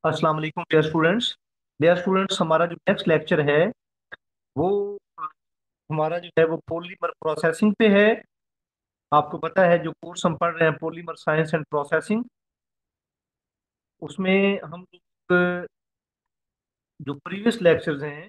अस्सलाम वालेकुम dear students, हमारा जो नेक्स्ट लेक्चर है वो हमारा जो है वो पॉलीमर प्रोसेसिंग पे है। आपको पता है जो कोर्स हम पढ़ रहे हैं पॉलीमर साइंस एंड प्रोसेसिंग, उसमें हम लोग जो प्रीवियस लेक्चर्स हैं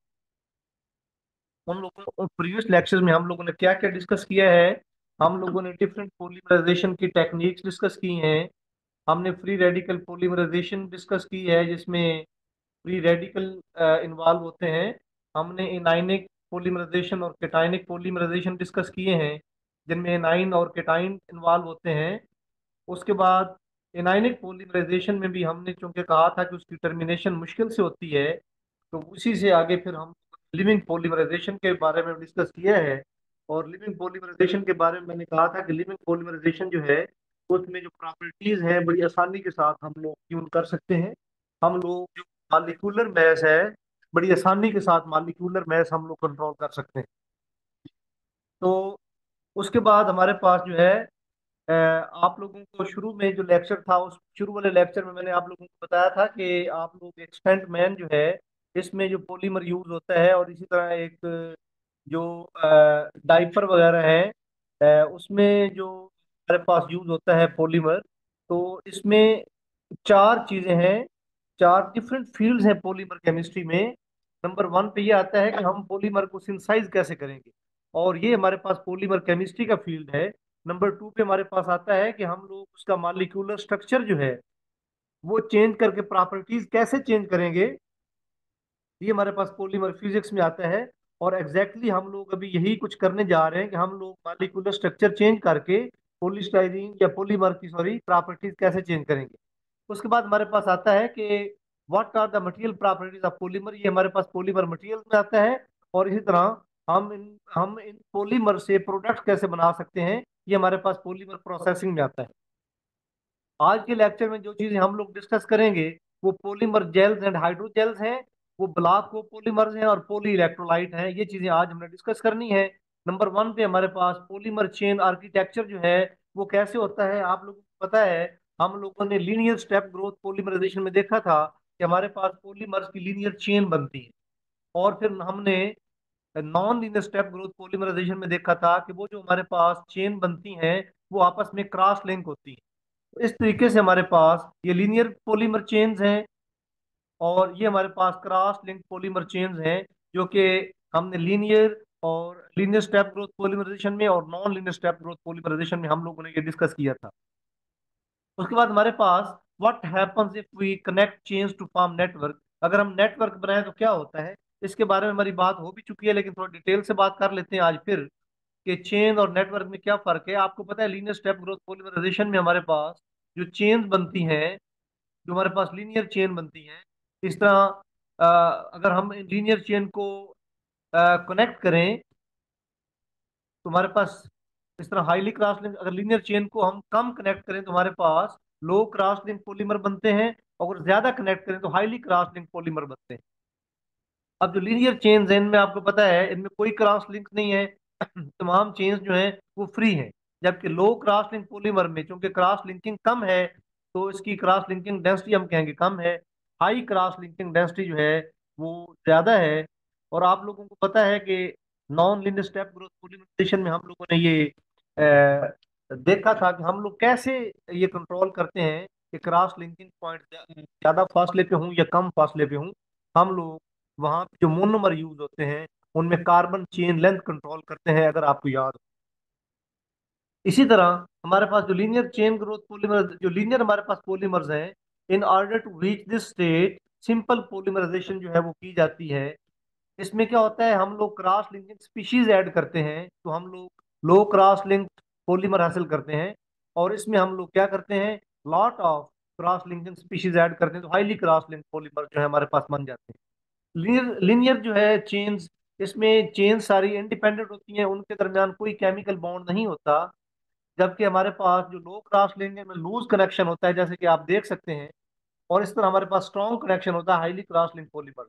उन लोगों प्रीवियस लेक्चर्स में हम लोगों ने क्या क्या डिस्कस किया है। हम लोगों ने डिफरेंट पॉलीमराइजेशन की टेक्निक्स डिस्कस की हैं। हमने फ्री रेडिकल पॉलीमराइजेशन डिस्कस की है जिसमें फ्री रेडिकल इन्वॉल्व होते हैं। हमने इनाइनिक पोलीमराइजेशन और केटाइनिक पोलीमराइजेशन डिस्कस किए हैं जिनमें एनाइन और केटाइन इन्वॉल्व होते हैं। उसके बाद इनाइनिक पोलीमराइजेशन में भी हमने चूंकि कहा था कि उसकी टर्मिनेशन मुश्किल से होती है, तो उसी से आगे फिर हम लिविंग पोलीमराइजेशन के बारे में डिस्कस किया है। और लिविंग पोलीमराइजेशन के बारे में मैंने कहा था कि लिविंग पोलीमराइजेशन जो है उसमें जो प्रॉपर्टीज हैं बड़ी आसानी के साथ हम लोग ट्यून कर सकते हैं। हम लोग जो मॉलिक्यूलर मैस है बड़ी आसानी के साथ मॉलिक्यूलर मैस हम लोग कंट्रोल कर सकते हैं। तो उसके बाद हमारे पास जो है आप लोगों को शुरू में जो लेक्चर था उस शुरू वाले लेक्चर में मैंने आप लोगों को बताया था कि आप लोग एक्सपेंट मैन जो है इसमें जो पॉलीमर यूज होता है, और इसी तरह एक जो डाइपर वगैरह है उसमें जो हमारे पास यूज होता है पॉलीमर। तो इसमें चार चीजें हैं, चार डिफरेंट फील्ड्स हैं पॉलीमर केमिस्ट्री में। नंबर वन पे ये आता है कि हम पॉलीमर को सिंथेसाइज कैसे करेंगे, और ये हमारे पास पॉलीमर केमिस्ट्री का फील्ड है। नंबर टू पे हमारे पास आता है कि हम लोग उसका मॉलिक्यूलर स्ट्रक्चर जो है वो चेंज करके प्रॉपर्टीज कैसे चेंज करेंगे, ये हमारे पास पॉलीमर फिजिक्स में आता है। और एग्जैक्टली हम लोग अभी यही कुछ करने जा रहे हैं कि हम लोग मॉलिक्यूलर स्ट्रक्चर चेंज करके पॉलीस्टाइरीन या पॉलीमर की सॉरी प्रॉपर्टीज कैसे चेंज करेंगे। उसके बाद हमारे पास आता है कि what are the material properties of polymer, ये हमारे पास पॉलीमर मटेरियल में आता है। और इसी तरह हम इन पॉलीमर से प्रोडक्ट कैसे बना सकते हैं, ये हमारे पास पॉलीमर प्रोसेसिंग में आता है। आज के लेक्चर में जो चीजें हम लोग डिस्कस करेंगे वो पॉलीमर जेल्स एंड हाइड्रोजेल्स हैं, वो ब्लॉक को पॉलीमर्स हैं और पॉली इलेक्ट्रोलाइट हैं। ये चीजें आज हमने डिस्कस करनी है। नंबर वन पे हमारे पास पॉलीमर चेन आर्किटेक्चर जो है वो कैसे होता है। आप लोगों को पता है हम लोगों ने लीनियर स्टेप ग्रोथ पॉलीमराइजेशन में देखा था कि हमारे पास पॉलीमर्स की लीनियर चेन बनती है। और फिर हमने non linear step growth polymerization में देखा था कि वो जो हमारे पास चेन बनती हैं वो आपस में क्रॉस लिंक होती है। इस तरीके से हमारे पास ये लीनियर पॉलीमर चेन्स हैं और ये हमारे पास क्रॉस लिंक पॉलीमर चेन्स हैं, जो कि हमने लीनियर और लीनियर स्टेप ग्रोथ पॉलीमराइजेशन में और non linear step growth polymerization में हम लोगों ने ये डिस्कस किया था। उसके बाद हमारे पास what happens if we connect chains to form network, अगर हम नेटवर्क बनाए तो क्या होता है। इसके बारे में हमारी बात हो भी चुकी है लेकिन थोड़ा डिटेल से बात कर लेते हैं आज फिर कि चेन और नेटवर्क में क्या फर्क है। आपको पता है लीनियर स्टेप ग्रोथ पॉलीमराइजेशन में हमारे पास जो चेन्स बनती हैं, जो हमारे पास लीनियर चेन बनती हैं, इस तरह अगर हम लीनियर चेन को कनेक्ट करें तो हमारे पास इस तरह हाईली क्रॉस लिंक, अगर लीनियर चेन को हम कम कनेक्ट करें तो हमारे पास लो क्रॉस लिंक पॉलीमर बनते हैं, अगर ज्यादा कनेक्ट करें तो हाईली क्रॉस लिंक पॉलीमर बनते हैं। अब जो लीनियर चेन्स हैं इनमें आपको पता है इनमें कोई क्रॉस लिंक नहीं है तमाम चेन्स जो हैं वो फ्री हैं। जबकि लो क्रॉस लिंक पॉलीमर में चूंकि क्रॉस लिंकिंग कम है तो इसकी क्रॉस लिंकिंग डेंसिटी हम कहेंगे कम है। हाई क्रॉस लिंकिंग डेंसिटी जो है वो ज्यादा है। और आप लोगों को पता है कि non linear step growth polymerization में हम लोगों ने ये देखा था कि हम लोग कैसे ये कंट्रोल करते हैं कि क्रॉस लिंकिंग पॉइंट ज्यादा फासले पे हूँ या कम फासले पे हूँ। हम लोग वहां पे जो मोनोमर यूज होते हैं उनमें कार्बन चेन लेंथ कंट्रोल करते हैं, अगर आपको याद हो। इसी तरह हमारे पास जो लीनियर चेन ग्रोथ पॉलीमर, जो लीनियर हमारे पास पॉलीमर्स हैं, in order to reach this state simple polymerization जो है वो की जाती है। इसमें क्या होता है हम लोग क्रॉस लिंकिंग स्पीशीज ऐड करते हैं तो हम लोग लो क्रॉस लिंक पॉलीमर हासिल करते हैं। और इसमें हम लोग क्या करते हैं lot of cross linking species add करते हैं तो हाईली क्रॉस लिंक पॉलीमर जो है हमारे पास बन जाते हैं। लीनियर लीनियर जो है चेन्स, इसमें चेन सारी इंडिपेंडेंट होती हैं, उनके दरमियान कोई केमिकल बॉन्ड नहीं होता। जबकि हमारे पास जो लो क्रॉस लिंक में लूज कनेक्शन होता है जैसे कि आप देख सकते हैं, और इस तरह हमारे पास स्ट्रॉन्ग कनेक्शन होता है हाईली क्रॉस लिंक पॉलीमर।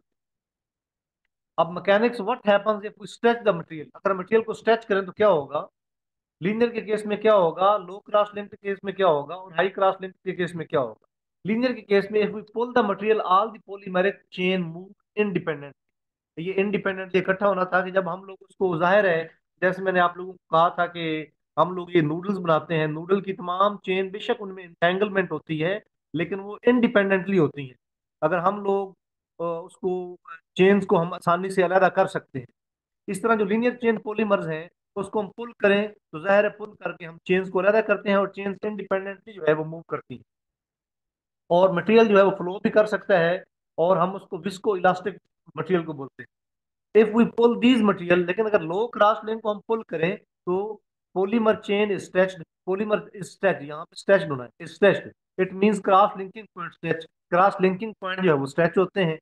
अब mechanics what happens if we stretch the material, अगर मटेरियल को स्ट्रेच करें तो क्या होगा। लीनियर के केस में क्या होगा, लो क्रॉस लिंक के केस में क्या होगा और हाई क्रॉस लिंक के केस में क्या होगा। लीनियर के केस में if we pull the material all the polymeric chain move independent. ये इंडिपेंडेंटली इकट्ठा होना था कि जब हम लोग उसको, जाहिर है, जैसे मैंने आप लोगों को कहा था कि हम लोग ये नूडल्स बनाते हैं, नूडल की तमाम चेन बेशक उनमें इंटेंगलमेंट होती है, लेकिन वो इंडिपेंडेंटली होती हैं। अगर हम लोग उसको, चेन्स को हम आसानी से अलग कर सकते हैं। इस तरह जो लीनियर चेन पॉलीमर्स हैं, उसको हम पुल करें तो जाहिर है पुल करके हम चेन्स को अलग करते हैं और चेन्स इंडिपेंडेंटली जो है वो मूव करती हैं, और मटेरियल जो है वो फ्लो भी कर सकता है, और हम उसको विस्को इलास्टिक मटेरियल को बोलते हैं। If we pull these material, लेकिन अगर लो क्रॉस लिंक को हम पुल करें तो polymer chain stretched, polymer stretch, यहाँ पे स्ट्रेच्ड होना है, stretched, it means cross linking point stretch, cross linking point जो है वो स्ट्रेच होते हैं।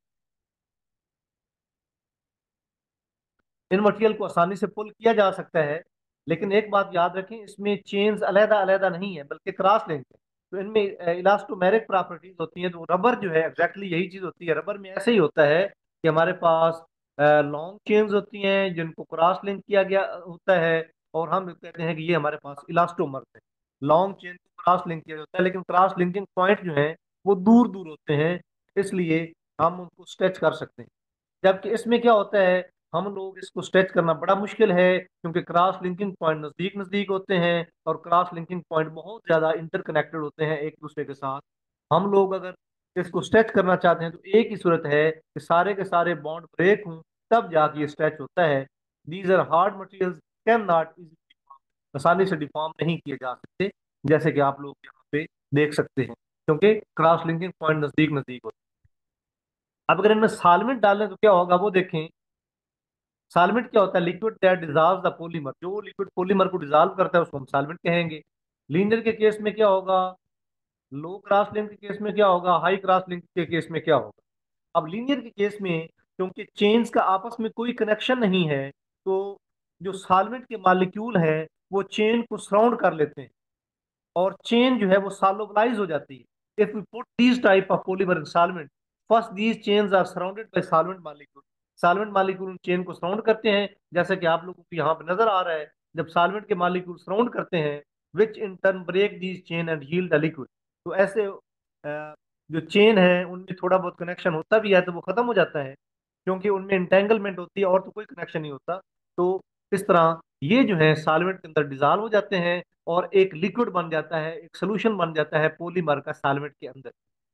इन मटेरियल को आसानी से पुल किया जा सकता है, लेकिन एक बात याद रखें, इसमें चेन्स अलहदा अलहदा नहीं है बल्कि क्रॉस लिंक है। तो इनमें इलास्टोमेरिक प्रॉपर्टीज होती हैं। तो रबर जो है एग्जैक्टली यही चीज होती है, रबर में ऐसे ही होता है कि हमारे पास लॉन्ग चेन्स होती हैं जिनको क्रॉस लिंक किया गया होता है, और हम कहते हैं कि ये हमारे पास इलास्टोमर्स है। लॉन्ग चेन को क्रॉस लिंक किया जाता है, लेकिन क्रॉस लिंकिंग पॉइंट जो है वो दूर दूर होते हैं, इसलिए हम उनको स्ट्रेच कर सकते हैं। जबकि इसमें क्या होता है, हम लोग इसको स्ट्रेच करना बड़ा मुश्किल है, क्योंकि क्रॉस लिंकिंग पॉइंट नजदीक नजदीक होते हैं, और क्रॉस लिंकिंग पॉइंट बहुत ज्यादा इंटरकनेक्टेड होते हैं एक दूसरे के साथ। हम लोग अगर इसको स्ट्रेच करना चाहते हैं तो एक ही सूरत है कि सारे के सारे बॉन्ड ब्रेक हों, तब जाके ये स्ट्रेच होता है। These are hard materials, can not आसानी से डिफॉर्म नहीं किए जा सकते, जैसे कि आप लोग यहाँ पे देख सकते हैं, क्योंकि क्रॉस लिंकिंग पॉइंट नजदीक नजदीक होते हैं। अब अगर इनमें सॉल्वेंट डालें तो क्या होगा वो देखें। सॉल्वेंट क्या होता है? Liquid that dissolve the polymer, जो लिक्विड पॉलीमर को डिजॉल्व करता है उसको हम सॉल्वेंट कहेंगे। लीनियर के केस में क्या होगा, लो क्रॉस लिंक के केस में क्या होगा, हाई क्रॉस लिंक के केस में क्या होगा। अब लीनियर के केस में क्योंकि चेन्स का आपस में कोई कनेक्शन नहीं है, तो जो सॉल्वेंट के मॉलिक्यूल हैं वो चेन को सराउंड कर लेते हैं, और चेन जो है वो सॉल्युबलाइज हो जाती है। If we put these type of polymer in solvent, first these chains are surrounded by solvent molecule. Solvent molecule उन चेन को सराउंड करते हैं, जैसे कि आप लोगों को यहाँ पे नजर आ रहा है। जब सॉल्वेंट के मॉलिक्यूल सराउंड करते हैं, which in turn break these chain and yield a liquid, तो ऐसे जो चेन है उनमें थोड़ा बहुत कनेक्शन होता भी है तो वो खत्म हो जाता है, क्योंकि उनमें इंटेंगलमेंट होती है और तो कोई कनेक्शन नहीं होता। तो इस तरह ये जो है सॉल्वेंट के अंदर डिजॉल्व हो जाते हैं, और एक लिक्विड बन जाता है, एक सोल्यूशन बन जाता है पॉलीमर का सॉल्वेंट के अंदर,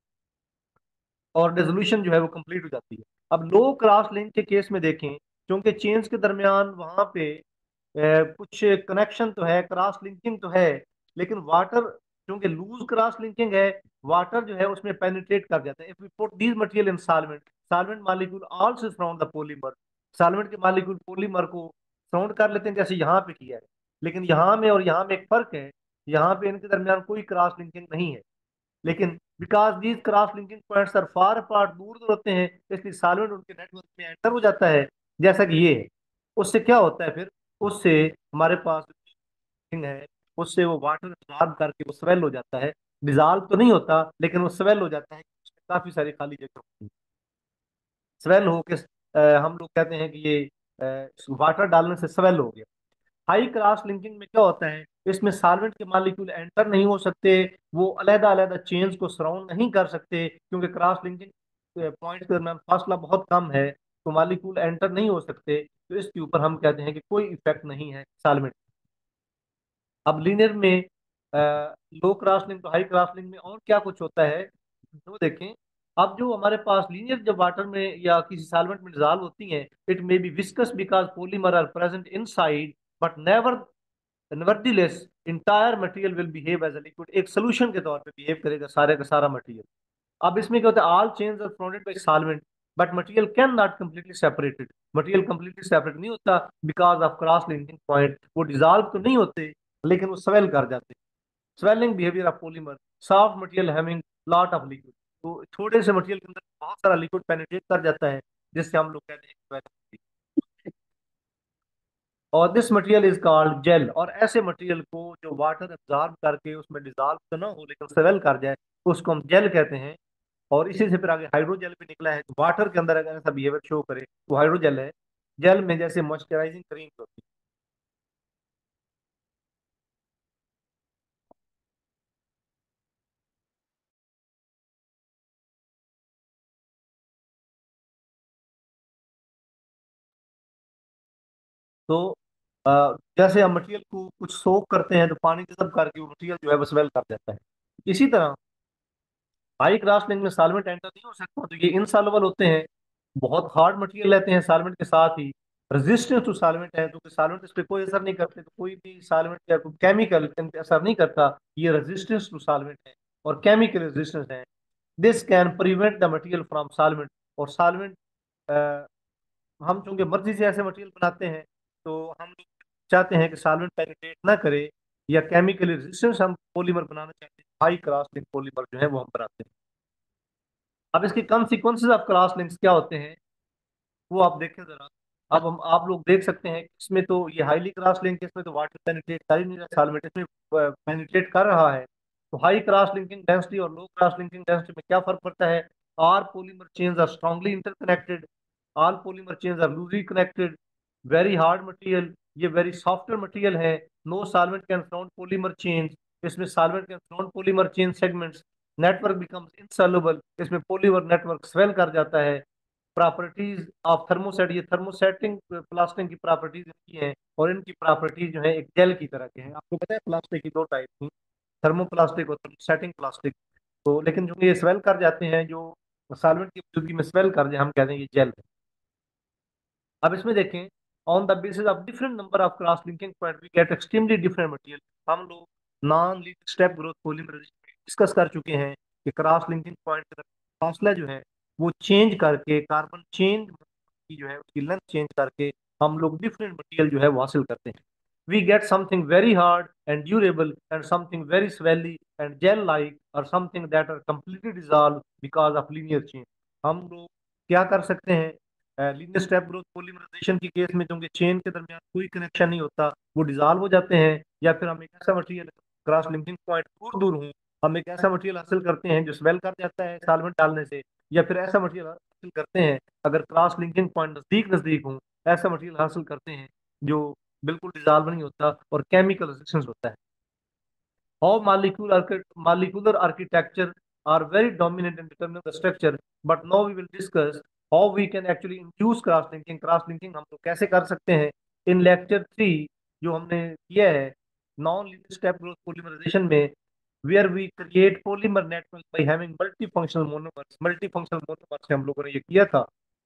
और डिसोल्यूशन जो है वो कंप्लीट हो जाती है। अब लो क्रॉस लिंक के केस में देखें, क्योंकि चेन्स के दरमियान वहां पे कुछ कनेक्शन तो है, क्रॉस लिंकिंग तो है, लेकिन वाटर, क्योंकि लूज क्रॉस लिंकिंग है, वाटर जो है उसमें पेनिट्रेट कर जाता है। If we put these material in solvent, solvent molecule also surround the polymer, solvent के मॉलिक्यूल पॉलीमर को सराउंड कर लेते हैं, जैसे यहाँ पे किया है। लेकिन यहाँ में और यहाँ में एक फर्क है, यहाँ पे इनके दरमियान कोई क्रॉस लिंकिंग नहीं है, लेकिन because these cross linking points are far apart, दूर दूर होते हैं, इसलिए सॉल्वेंट उनके नेटवर्क में एंटर हो जाता है, जैसा कि ये है। उससे क्या होता है फिर, उससे हमारे पास thing है, उससे वो वाटर एब्जॉर्ब करके वो स्वेल हो जाता है। डिजॉल्व तो नहीं होता, लेकिन वो स्वेल हो जाता है, उसमें काफी सारी खाली जगह होती है। स्वेल होके हम लोग कहते हैं कि ये वाटर डालने से स्वेल हो गया। हाई क्रॉस लिंकिंग में क्या होता है, इसमें सॉल्वेंट के मॉलिक्यूल एंटर नहीं हो सकते, वो अलग अलग चेन्स को सराउंड नहीं कर सकते, क्योंकि क्रॉस लिंकिंग पॉइंट के दरमियान फासला बहुत कम है, तो मॉलिक्यूल एंटर नहीं हो सकते। तो इसके ऊपर हम कहते हैं कि कोई इफेक्ट नहीं है सॉल्वेंट। अब लीनियर में लो क्रॉस लिंक तो हाई क्रॉस लिंक में और क्या कुछ होता है, तो देखें। अब जो हमारे पास लीनियर जब वाटर में या किसी सॉल्वेंट में डिजॉल्व होती हैं, it may be viscous because polymer are present inside, but never nevertheless entire material will behave as a liquid, एक सोल्यूशन के तौर पे बिहेव करेगा सारे का सारा मटेरियल। अब इसमें क्या होता है, all chains are surrounded by solvent, but material can not completely separated, material completely separate नहीं होता because of cross linking point. वो डिजॉल्व तो नहीं होते, लेकिन वो स्वेल कर जाते हैं। Swelling behaviour of polymer, soft material having lot of liquid, तो थोड़े से मटेरियल के अंदर बहुत सारा लिक्विड पेनिट्रेट कर जाता है, जिससे हम लोग कहते हैं swelling। और this material is called gel, और ऐसे मटेरियल को जो वाटर एब्जॉर्ब करके उसमें डिजॉल्व तो ना हो लेकिन सेवल कर जाए, उसको हम जेल कहते हैं। और इसी से फिर आगे हाइड्रोजेल भी निकला है, वाटर के अंदर अगर ऐसा बिहेवियर शो करे तो हाइड्रोजेल है। जेल में जैसे मॉइस्चराइजिंग क्रीम होती है। तो जैसे हम मटेरियल को कुछ सोक करते हैं तो पानी जज़ब करके वो मटेरियल जो है वो स्वेल कर जाता है। इसी तरह हाई क्रॉस लिंक में सॉल्वेंट एंटर नहीं हो सकता, तो ये इनसॉल्युबल होते हैं, बहुत हार्ड मटेरियल रहते हैं, सॉल्वेंट के साथ ही रेजिस्टेंस टू सॉल्वेंट है, तो सॉल्वेंट इस पे कोई असर नहीं करते, तो कोई भी सॉल्वेंट या कोई केमिकल इन पे असर नहीं करता। ये रेजिस्टेंस टू सॉल्वेंट है और केमिकल रेजिस्टेंस है। This can prevent the material from solvent. और सॉल्वेंट, हम चूंकि मर्जी से ऐसे मटेरियल बनाते हैं, तो हम लोग चाहते हैं कि सॉल्वेंट पेनिट्रेट ना करे, या केमिकल रेजिस्टेंस हम पॉलीमर बनाना चाहते हैं, हाई क्रॉस लिंक पॉलीमर जो है वो हम बनाते हैं। अब इसके कॉन्सिक्वेंसेज ऑफ क्रॉस लिंक्स क्या होते हैं वो आप देखें जरा। अब हम आप लोग देख सकते हैं कि इसमें तो ये हाईली क्रॉस लिंक है, इसमें तो वाटर पेनिट्रेट कर ही नहीं रहा, सॉल्वेंट इसमें पेनिट्रेट कर रहा है। तो हाई क्रॉस लिंकिंग डेंसिटी और लो क्रॉस लिंकिंग डेंसिटी में क्या फर्क पड़ता है? Are polymer chains are strongly interconnected, all polymer chains are loosely connected, very hard material, ये वेरी सॉफ्टवेयर मटेरियल है। No solvent can surround polymer chains, इसमें solvent can surround polymer chain segments, network becomes insoluble, इसमें polymer network swell कर जाता है। Properties of thermoset, ये thermosetting plastic की properties इनकी हैं, और इनकी प्रॉपर्टीज जो है एक जेल की तरह के हैं। आपको पता है प्लास्टिक की दो टाइप थी, थर्मोप्लास्टिक और थर्मोसेटिंग प्लास्टिक। तो लेकिन जो ये स्वेल कर जाते हैं, जो सॉल्वेंट की मौजूदगी में स्वेल कर जाए, हम कहते हैं ये जेल है। अब इसमें देखें, on the basis of different number of cross linking point we get extremely different material. हम लोग non linear step growth polymerization discuss कर चुके हैं कि क्रॉस लिंकिंग पॉइंट का फासला जो है वो चेंज करके, कार्बन चेन की जो है उसकी लेंथ चेंज करके हम लोग डिफरेंट मटेरियल जो है वो हासिल करते हैं। We get something very hard and durable, and something very swelly and gel-like, or something that are completely dissolved because of linear change। हम लोग क्या कर सकते हैं? लीनियर स्टेप ग्रोथ पॉलीमराइजेशन की केस में, क्योंकि चेन के दरमियान कोई कनेक्शन नहीं होता, वो डिजॉल्व हो जाते हैं। या फिर हम एक ऐसा मटेरियल, क्रॉस लिंकिंग पॉइंट दूर दूर हूँ, हम एक ऐसा मटेरियल हासिल करते हैं जो स्वेल कर जाता है सॉल्वेंट डालने से। या फिर ऐसा मटेरियल हासिल करते हैं, अगर क्रॉस लिंकिंग पॉइंट नजदीक नजदीक हूँ, ऐसा मटेरियल हासिल करते हैं जो बिल्कुल डिजॉल्व नहीं होता और केमिकल रेजिस्टेंस होता है। How molecular architecture are very dominant in determining the structure, but now we will discuss how we can actually induce cross linking। Cross linking हम लोग कैसे कर सकते हैं? इन लेक्चर 3 जो हमने किया है non linear step growth polymerization में, where we create polymer network by having multifunctional monomers। multifunctional monomers से हम लोगों ने ये किया था।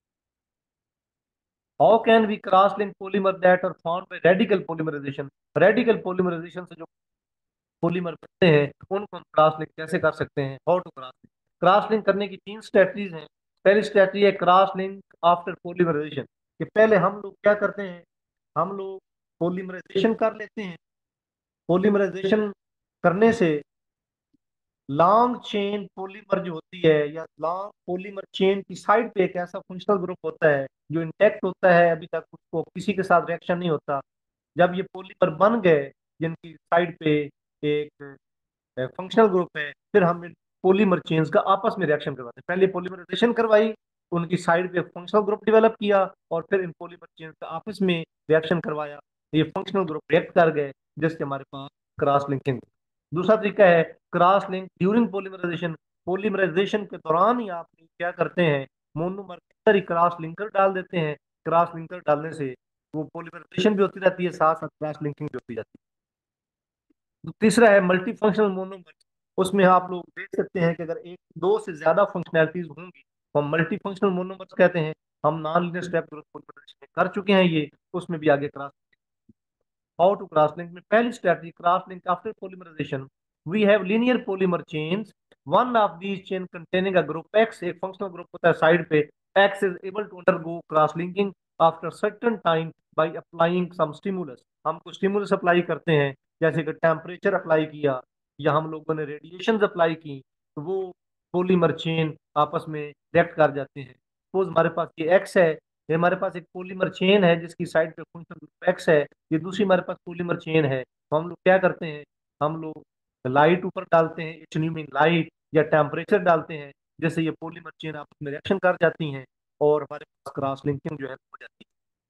How can we cross link polymer that are formed by radical polymerization? Radical polymerization से जो पॉलीमर बनते हैं उनको हम क्रॉस लिंक कैसे कर सकते हैं? How to cross link. Cross link करने की तीन स्ट्रेटजीज हैं। पहली स्ट्रेटजी है क्रॉस लिंक आफ्टर पॉलीमराइजेशन, कि पहले हम लोग क्या करते हैं, हम लोग पॉलीमराइजेशन कर लेते हैं। पॉलीमराइजेशन करने से लॉन्ग चेन पॉलीमर जो होती है, या लॉन्ग पॉलीमर चेन की साइड पे एक ऐसा फंक्शनल ग्रुप होता है जो इंटैक्ट होता है, अभी तक उसको किसी के साथ रिएक्शन नहीं होता। जब ये पॉलीमर बन गए जिनकी साइड पे एक फंक्शनल ग्रुप है, फिर हम इन पॉलीमर चेन्स का आपस में रिएक्शन करवाते हैं। पहले पॉलीमराइजेशन करवाई, उनकी साइड पे फंक्शनल ग्रुप डेवलप किया, और फिर इन पॉलीमर चेन्स का आपस में रिएक्शन करवाया, ये फंक्शनल ग्रुप रिएक्ट कर गए, जिससे हमारे पास क्रॉस लिंकिंग। दूसरा तरीका है cross link during polymerization. Polymerization के दौरान ही आप लोग क्या करते हैं, मोनोमर के अंदर ही क्रॉस लिंकर डाल देते हैं। क्रॉस लिंकर डालने से वो पॉलीमराइजेशन भी होती रहती है, साथ साथ क्रॉस लिंकिंग भी होती जाती है। तीसरा है मल्टी फंक्शनल मोनोमर। उसमें आप लोग देख सकते हैं कि अगर एक दो से ज्यादा फंक्शनैलिटीज होंगी तो हम मल्टी फंक्शनल मोनोमर्स कहते हैं। हम non linear step growth polymerization कर चुके हैं ये, उसमें भी आगे cross. How to cross link में पहली strategy, cross link after polymerization. We have linear polymer chains, one of these chain containing a group X, एक फंक्शनल ग्रुप होता है साइड पे, X is able to undergo cross linking after certain time by applying some stimulus. हम कुछ stimulus apply करते हैं, जैसे कि टेम्परेचर अप्लाई किया, या हम लोगों ने रेडिएशन अप्लाई की, तो वो पॉलीमर चेन आपस में रिएक्ट कर जाते हैं। सपोज हमारे पास ये एक्स है, ये हमारे पास एक पॉलीमर चेन है जिसकी साइड पे फंक्शनल ग्रुप एक्स है, ये दूसरी हमारे पास पॉलीमर चेन है। तो हम लोग क्या करते हैं, हम लोग लाइट ऊपर डालते हैं, एटन्यूइंग लाइट, या टेम्परेचर डालते हैं, जैसे ये पॉलीमर चेन आपस में रिएक्शन कर जाती हैं, और हमारे पास क्रॉस लिंकिंग जो है हो जाती है।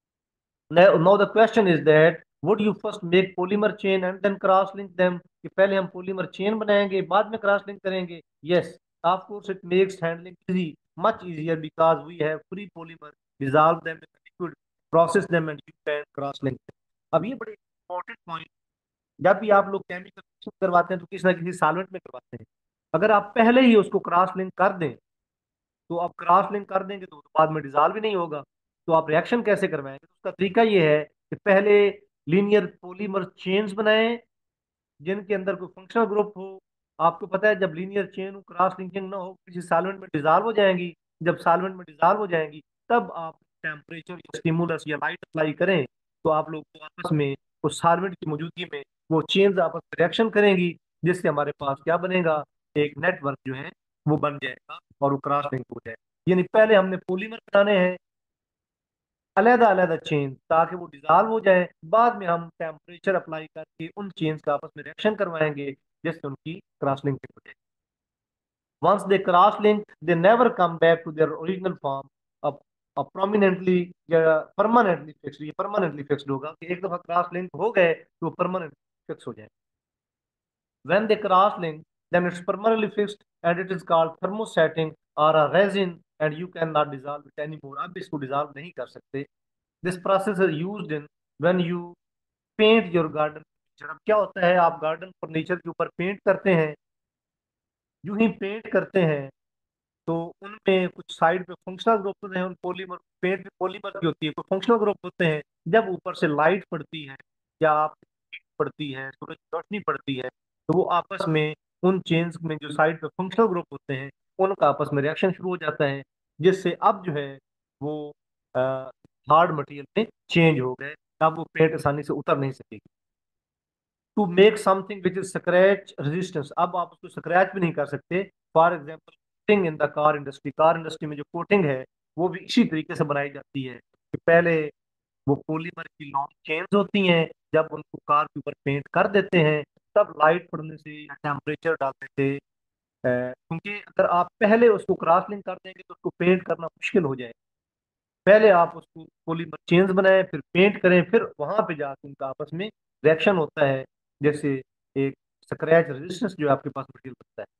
Now the question is that would you first make polymer chain and then cross link them? कि पहले हम polymer chain बनाएंगे बाद में cross link करेंगे? Yes, of course it makes handling easy, much easier, because we have free polymer, dissolve them in the liquid, process them and you can cross link. अब ये बड़े इंपॉर्टेंट पॉइंट, जब भी आप लोग केमिकल रिएक्शन करवाते हैं तो किसी ना किसी सॉल्वेंट में करवाते हैं। अगर आप पहले ही उसको क्रॉस लिंक कर दें, तो आप क्रॉस लिंक कर देंगे तो बाद में डिजॉल्व ही नहीं होगा। तो आप रिएक्शन कैसे करवाएंगे? तो उसका तरीका ये है कि पहले लीनियर पॉलीमर चेन्स बनाएं जिनके अंदर कोई फंक्शनल ग्रुप हो। आपको पता है जब लीनियर चेन क्रॉस लिंकिंग ना हो किसी सॉल्वेंट में डिजॉल्व हो जाएंगी। जब सॉल्वेंट में डिजॉल्व हो जाएंगी तब आप टेम्परेचर या स्टिमुलस या लाइट अप्लाई करें, तो आप लोग को आपस में उस सॉल्वेंट की मौजूदगी में वो चेन्स आपस में रिएक्शन करेंगी, जिससे हमारे पास क्या बनेगा, एक नेटवर्क जो है वो बन जाएगा और वो क्रॉस लिंक हो जाएगा। यानी पहले हमने पॉलीमर बनाने हैं अलग अलग चेन ताकि वो डिजॉल्व हो जाए, बाद में हम टेम्परेचर अप्लाई करके उन चेन्स का आपस में रिएक्शन करवाएंगे जिससे उनकी क्रॉस लिंकिंग हो जाएगी। Once they cross link they never come back to their original form. अब प्रोमिनेंटली या परमानेंटली फिक्स्ड, ये परमानेंटली फिक्स्ड होगा कि एक दफा क्रॉस लिंक हो गए तो परमानेंट फिक्स हो जाए। when they cross link, then it's permanently fixed and it is called thermosetting or a resin and you cannot dissolve it anymore। अब इसको डिजॉल्व नहीं कर सकते। This process is used in when you paint your garden furniture. अब क्या होता है, आप गार्डन फर्नीचर के ऊपर पेंट करते हैं, यूं ही पेंट करते हैं तो उनमें कुछ साइड पे फंक्शनल ग्रुप होते हैं, उन पॉलीमर पेंट भी पॉलीमर की होती है, कुछ फंक्शनल ग्रुप होते हैं। जब ऊपर से लाइट पड़ती है या आप हीट पड़ती है, सूरज की रोशनी पड़ती है, तो वो आपस में उन चेन्स में जो साइड पे फंक्शनल ग्रुप होते हैं उनका आपस में रिएक्शन शुरू हो जाता है, जिससे अब जो है वो हार्ड मटेरियल में चेंज हो गए। अब वो पेंट आसानी से उतर नहीं सकेगी। To make something which is scratch resistance, अब आप उसको स्क्रैच भी नहीं कर सकते। For example coating in the car industry, car industry में जो कोटिंग है वो भी इसी तरीके से बनाई जाती है कि पहले वो पॉलीमर की लॉन्ग चेन्स होती हैं, जब उनको कार के ऊपर पेंट कर देते हैं तब लाइट पड़ने से या टेम्परेचर डालने से क्योंकि अगर आप पहले उसको क्रॉस लिंक कर देंगे तो उसको पेंट करना मुश्किल हो जाए। पहले आप उसको पॉलीमर चेन्स बनाएं, फिर पेंट करें, फिर वहां पे जाकर उनका आपस में रिएक्शन होता है, जैसे एक स्क्रैच रेजिस्टेंस जो आपके पास मटेरियल बनता है।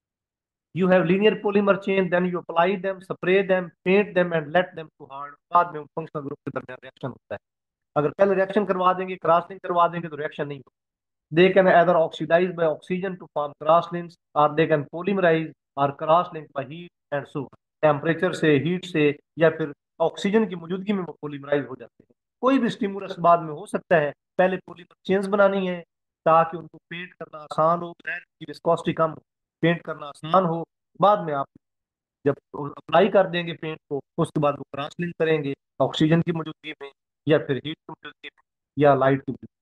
You have linear polymer chain, then you apply them, spray them, paint them and let them to hard. बाद में फंक्शनल ग्रुप के दरमियान रिएक्शन होता है। अगर पहले रिएक्शन करवा देंगे, क्रॉस लिंक करवा देंगे तो रिएक्शन नहीं होगा। They can either oxidize by oxygen to form cross links or they can polymerize or cross link by heat and so on। Temperature से, हीट से या फिर ऑक्सीजन की मौजूदगी में वो पोलीमराइज हो जाते हैं। कोई भी स्टिमुलस बाद में हो सकता है। पहले पोलीमर चेन्स बनानी है ताकि उनको पेंट करना आसान हो, एयर की विस्कोसिटी कम हो, पेंट करना आसान हो। बाद में आप जब अप्लाई कर देंगे पेंट को, उसके बाद वो क्रॉस लिंक करेंगे ऑक्सीजन की मौजूदगी में या फिर हीट की मौजूदगी में या लाइट की मौजूदगी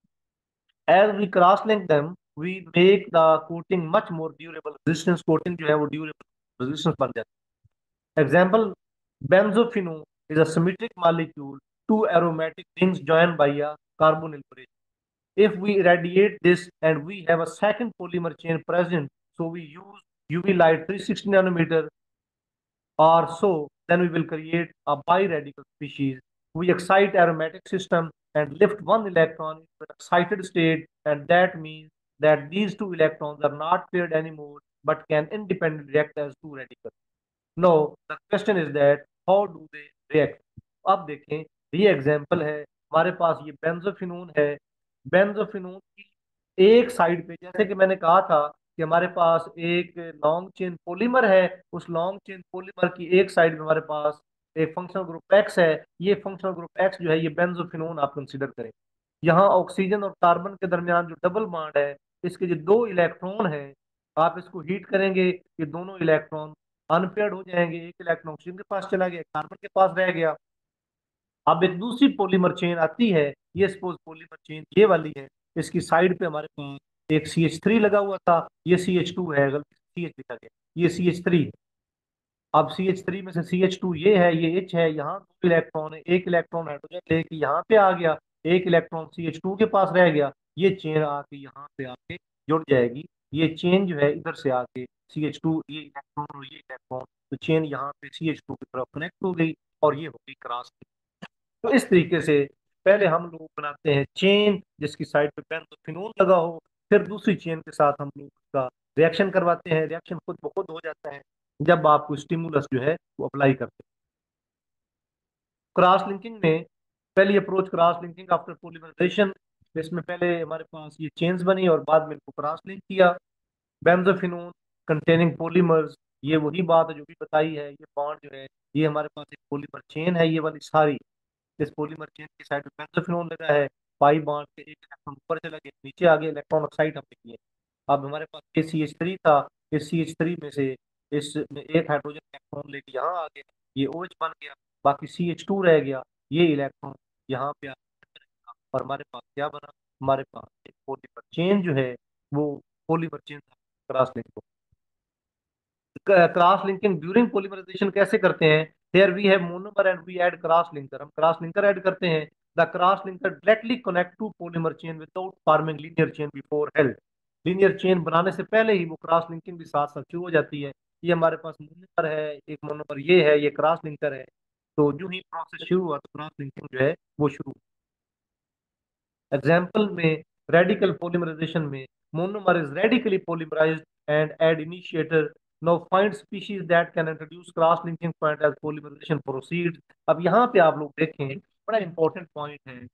में। As we cross link them we make the coating much more durable. Resistance coating जो है वो ड्यूरेबल रेजिस्टेंस बन जाती है। Example, benzophenone is a symmetric molecule, two aromatic rings joined by a carbonyl bridge. If we irradiate this and we have a second polymer chain present, so we use UV light 360 nanometer or so, then we will create a biradical species. We excite aromatic system and lift one electron into an excited state, and that means that these two electrons are not paired anymore, but can independently react as two radicals. No, the question is that how do they react. अब देखें, ये example है, हमारे पास ये benzophenone है। Benzophenone की एक साइड पे, जैसे कि मैंने कहा था कि हमारे पास एक लॉन्ग चेन पॉलीमर है, उस लॉन्ग चेन पॉलीमर की एक साइड में हमारे पास एक फंक्शनल ग्रुप एक्स है। ये फंक्शनल ग्रुप एक्स जो है ये बेंजोफिनोन आप कंसीडर करें। यहाँ ऑक्सीजन और कार्बन के दरमियान जो डबल बॉन्ड है, इसके जो दो इलेक्ट्रॉन है, आप इसको हीट करेंगे, ये दोनों इलेक्ट्रॉन अनपेयर्ड हो जाएंगे। एक इलेक्ट्रॉन ऑक्सीजन के पास चला गया, कार्बन के पास रह गया। अब एक दूसरी पॉलीमर चेन आती है, ये सपोज पॉलीमर चेन ये वाली है, इसकी साइड पे हमारे पास एक CH3 लगा हुआ था, ये CH2 है, गलती से CH लिखा गया, ये CH3। अब CH3 में से CH2 ये है, ये H है, यहाँ दो इलेक्ट्रॉन है, एक इलेक्ट्रॉन हाइड्रोजन लेके यहाँ पे आ गया, एक इलेक्ट्रॉन CH2 के पास रह गया। ये चेन आके यहाँ पे आके जुड़ जाएगी। ये चेन जो है इधर से आके CH2, ये इलेक्ट्रॉन और ये इलेक्ट्रॉन, तो चेन यहाँ पे CH2 की तरफ कनेक्ट हो गई और ये हो गई क्रॉस। तो इस तरीके से पहले हम लोग बनाते हैं चेन जिसकी साइड पे पेंटोफिनोल लगा हो, फिर दूसरी चेन के साथ हम लोग उसका रिएक्शन करवाते हैं। रिएक्शन खुद ब खुद हो जाता है जब आपको स्टिमुलस जो है वो अप्लाई करते हैं। क्रॉस लिंकिंग में पहली approach cross linking after polymerization, इसमें पहले हमारे पास ये चेन्स बनी और बाद में इनको क्रॉस लिंक किया। बेंजोफिनोन कंटेनिंग पॉलीमर्स, ये वही बात है जो भी बताई है, ये बॉन्ड जो है ये हमारे पास एक पॉलीमर चेन है, ये वाली सारी। इस पॉलीमर चेन की साइड में बेंजोफिनोन लगा है, पाई बॉन्ड के एक इलेक्ट्रॉन ऊपर चला गया, नीचे आ गया, इलेक्ट्रॉन ऑक्साइड हमने किए। अब हमारे पास ACH3 था, इस CH3 में से इसमें एक हाइड्रोजन इलेक्ट्रॉन लेके यहाँ आ गया, ये OH बन गया, बाकी CH2 रह गया, ये इलेक्ट्रॉन यहाँ पे और हमारे पास क्या बना, हमारे पास एक पॉलीमर चेन जो है वो polymer chain cross link. Cross linking during polymerization कैसे करते हैं? Here we have monomer and we add cross linker, हम क्रॉस लिंकर ऐड करते हैं। The cross linker directly connect to polymer chain without forming linear chain before held. Linear chain बनाने से पहले ही वो क्रॉस लिंकिंग भी साथ साथ शुरू हो जाती है। ये हमारे पास मोनोमर है, एक मोनोमर ये है, ये क्रॉस लिंकर है। तो जो ही प्रोसेस शुरू हुआ तो क्रॉस लिंकिंग जो है वो शुरू। एग्जाम्पल में रेडिकल पॉलीमराइजेशन में monomer is radically polymerized and add initiator. Now find species that can introduce cross linking point as polymerization proceeds. अब यहाँ पे आप लोग देखें, बड़ा इंपॉर्टेंट पॉइंट है।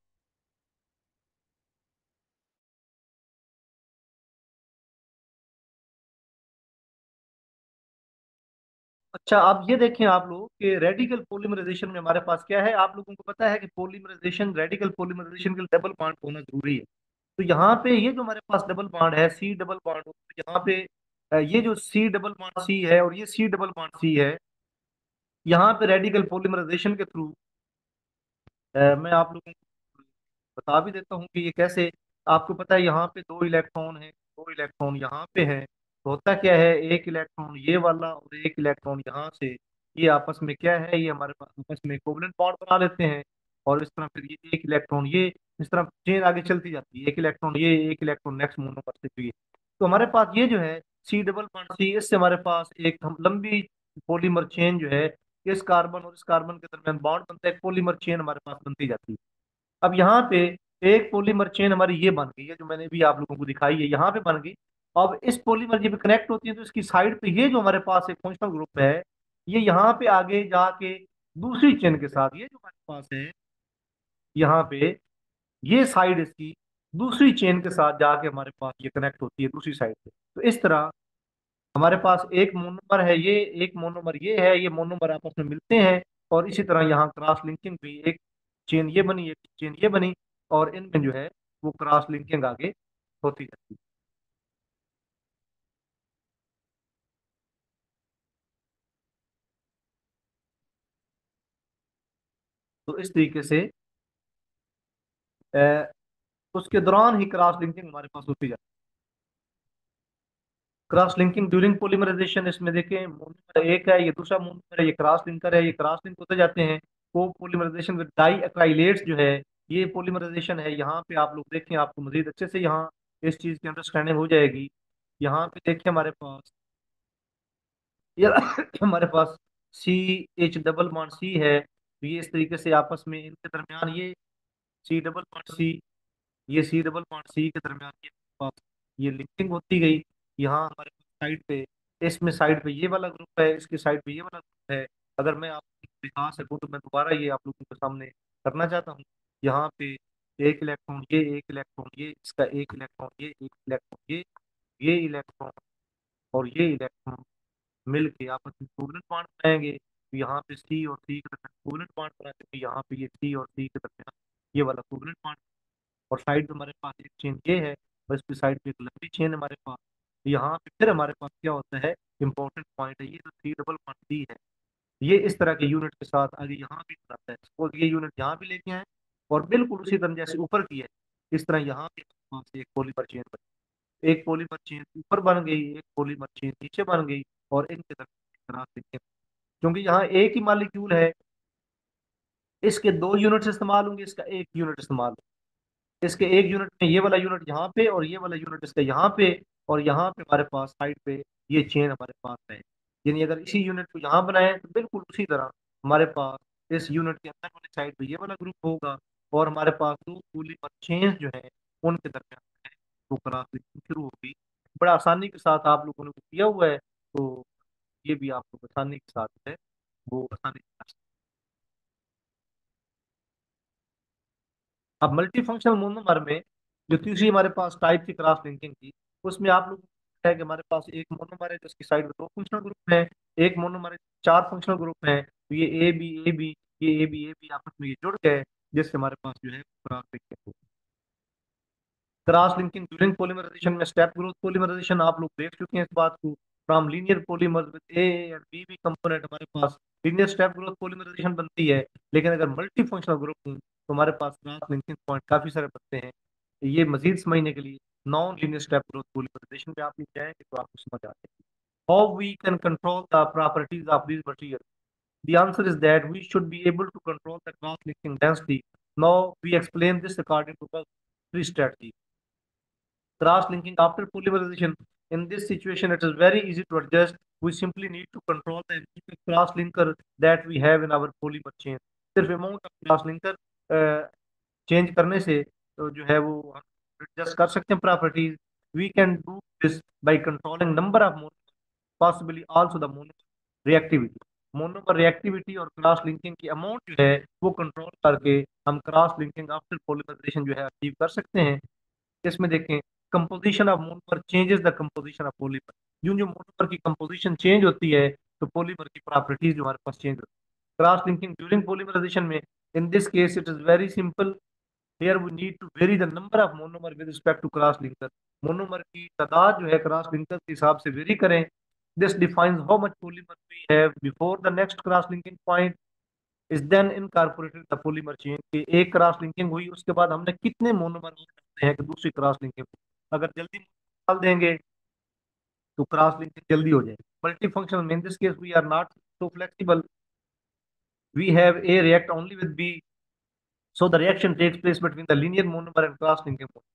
अच्छा, आप ये देखें आप लोग कि रेडिकल पॉलीमराइजेशन में हमारे पास क्या है, आप लोगों को पता है कि पॉलीमराइजेशन, रेडिकल पॉलीमराइजेशन के लिए डबल बॉन्ड होना जरूरी है। तो यहाँ पे ये जो हमारे पास डबल बॉन्ड है, C डबल बॉन्ड, तो यहाँ पे ये जो C डबल बॉन्ड C है और ये C डबल बॉन्ड C है, यहाँ पे रेडिकल पॉलीमराइजेशन के थ्रू मैं आप लोगों को बता भी देता हूँ कि ये कैसे। आपको पता है यहाँ पे दो इलेक्ट्रॉन है, दो इलेक्ट्रॉन यहाँ पे है, तो होता क्या है, एक इलेक्ट्रॉन ये वाला और एक इलेक्ट्रॉन यहाँ से, ये आपस में क्या है, ये हमारे पास आपस में कोवलेंट बॉन्ड बना लेते हैं। और इस तरह फिर ये एक इलेक्ट्रॉन ये, इस तरह चेन आगे चलती जाती है, एक इलेक्ट्रॉन ये, एक इलेक्ट्रॉन नेक्स्ट मोनोमर से भी। तो हमारे पास ये जो है C डबल बॉन्ड C, इससे हमारे पास एक हम लंबी पॉलीमर चेन जो है, इस कार्बन और इस कार्बन के दरमियान बॉन्ड बनता है, एक पॉलीमर चेन हमारे पास बनती जाती है। अब यहाँ पे एक पॉलीमर चेन हमारी ये बन गई है, जो मैंने भी आप लोगों को दिखाई है, यहाँ पे बन गई। अब इस पॉलीमर जब कनेक्ट होती है तो इसकी साइड पे ये जो हमारे पास एक फंक्शनल ग्रुप है, ये यहाँ पे आगे जाके दूसरी चेन के साथ, ये जो हमारे पास है यहाँ पे, ये साइड इसकी दूसरी चेन के साथ जाके हमारे पास ये कनेक्ट होती है दूसरी साइड पे। तो इस तरह हमारे पास एक मोनोमर है ये, एक मोनोमर ये है, ये मोनोमर आपस में मिलते हैं। और इसी तरह यहाँ क्रॉस लिंकिंग भी, एक चेन ये बनी, एक चेन ये बनी, और इनमें जो है वो क्रॉस लिंकिंग आगे होती जाती है। तो इस तरीके से अ, उसके दौरान ही क्रॉस लिंकिंग हमारे पास होती जाती है। क्रॉस लिंकिंग ड्यूरिंग पॉलीमराइजेशन, इसमें देखें मोनोमर एक है, ये दूसरा मोनोमर है, ये क्रॉस लिंकर है, ये क्रॉस लिंक होते जाते हैं। को पॉलीमराइजेशन विद डाई एक्राइलेट्स जो है, ये पॉलीमराइजेशन है। यहाँ पे आप लोग देखें, आपको मजीद अच्छे से यहाँ इस चीज की अंडरस्टैंडिंग हो जाएगी। यहाँ पे देखिए हमारे पास ये हमारे पास CH डबल बॉन्ड C है, तो ये इस तरीके से आपस में इनके दरमियान ये C डबल बॉन्ड C, ये C डबल बॉन्ड C के दरमियान ये पास ये लिंकिंग होती गई। यहाँ हमारे पास साइड पे, इसमें साइड पे ये वाला ग्रुप है, इसकी साइड पे ये वाला ग्रुप है। अगर मैं आपको दिखा सकूँ तो मैं दोबारा ये आप लोगों के सामने करना चाहता हूँ। यहाँ पे एक इलेक्ट्रॉन ये, एक इलेक्ट्रॉन ये, इसका एक इलेक्ट्रॉन ये, एक इलेक्ट्रॉन ये इलेक्ट्रॉन और ये इलेक्ट्रॉन मिल के आपस में कोवलेंट बॉन्ड बनाएंगे। तो यहाँ पे C और C के दरमियान कोवलेंट बॉन्ड बना, क्योंकि यहाँ पे ये C और C के दरमियान ये वाला कोवलेंट बॉन्ड। और साइड पे हमारे पास एक चेन ये है, और इसकी साइड पे एक लंबी चेन है हमारे पास। यहाँ पे फिर हमारे पास क्या होता है, इंपॉर्टेंट पॉइंट है, ये जो C डबल बॉन्ड C है, ये इस तरह के यूनिट के साथ आगे यहाँ भी बनाता है। सपोज ये यूनिट यहाँ भी लेके आए, और बिल्कुल उसी तरह जैसे ऊपर की है, इस तरह यहाँ पे हमारे पास एक पॉलीमर चेन बनी, एक पॉलीमर चेन ऊपर बन गई, एक पॉलीमर चेन नीचे बन गई, और इनके तरफ देखिए, क्योंकि यहाँ एक ही मालिक्यूल है, इसके दो यूनिट्स इस्तेमाल होंगे, इसका एक यूनिट इस्तेमाल होगा। इसके एक यूनिट में ये वाला यूनिट यहाँ पे, और ये वाला यूनिट इसका यहाँ पे, और यहाँ पे हमारे पास साइड पे ये चेन हमारे पास है। यानी अगर इसी यूनिट को यहाँ बनाए तो बिल्कुल उसी तरह हमारे पास इस यूनिट के अंदर वाली साइड पे ये वाला ग्रुप होगा, और हमारे पास दो पॉलीमर चेन जो है उनके दरमियान है वो क्रॉस लिंकिंग शुरू होगी। बड़ा आसानी के साथ आप लोगों ने वो किया हुआ है, तो ये भी आप लोग आसानी के साथ है वो आसानी से अब मल्टी फंक्शनल मोनोमर में जो तीसरी हमारे पास टाइप की क्रॉस लिंकिंग थी, उसमें आप लोग है कि हमारे पास एक मोनोमर है जिसकी साइड में दो फंक्शनल ग्रुप है, एक मोनोमर है चार फंक्शनल ग्रुप है। तो ये ए बी ये ए बी आपस में ये जुड़ गए, जिससे हमारे पास जो है cross linking. Cross linking during polymerization में स्टेप ग्रोथ पॉलीमराइजेशन आप लोग देख चुके हैं इस बात को। From linear polymer with A and B component हमारे पास लीनियर स्टेप ग्रोथ पॉलीमराइजेशन बनती है। लेकिन अगर मल्टी फंक्शनल ग्रुप हो तो हमारे पास क्रॉस लिंकिंग पॉइंट काफी सारे बनते हैं। ये मजीद समझने के लिए non linear step growth polymerization पे आप लोग जाएंगे तो आपको समझ आ जाएगी। How we can control the properties of this material? The answer is that we should be able to control the cross-linking density. Now we explain this according to the three strategy. Cross-linking after polymerization. In this situation, it is very easy to adjust. We simply need to control the amount of cross-linker that we have in our polymer chain. सिर्फ amount of cross-linker change करने से तो जो है वो adjust कर सकते हैं properties. We can do this by controlling number of possibly also the monomer reactivity. Monomer reactivity और क्रॉस लिंकिंग की अमाउंट जो है वो कंट्रोल करके हम क्रॉस लिंकिंग आफ्टर पॉलीमराइजेशन जो है अचीव कर सकते हैं। इसमें देखें, composition of monomer changes the composition of polymer. यूं जो मोनोमर की कंपोजिशन चेंज होती है तो पॉलीमर की प्रॉपर्टीज जो हमारे पास चेंज होती है। क्रॉस लिंकिंग ड्यूरिंग पॉलीमराइजेशन में, in this case it is very simple. Here we need to vary the number of monomer with respect to cross linker. Monomer की तादाद जो है क्रॉस लिंकर के हिसाब से वेरी करें। This defines how much polymer we have before the next cross linking point is then incorporated the polymer chain की। एक क्रॉस लिंकिंग हुई उसके बाद हमने कितने मोनोमर डालते हैं कि दूसरी क्रॉस लिंकिंग, अगर जल्दी डाल देंगे तो क्रॉस लिंकिंग जल्दी हो जाएगी। मल्टी फंक्शनल में in this case we are not so flexible. We have A react only with B, so the reaction takes place between the linear monomer and cross linking monomer.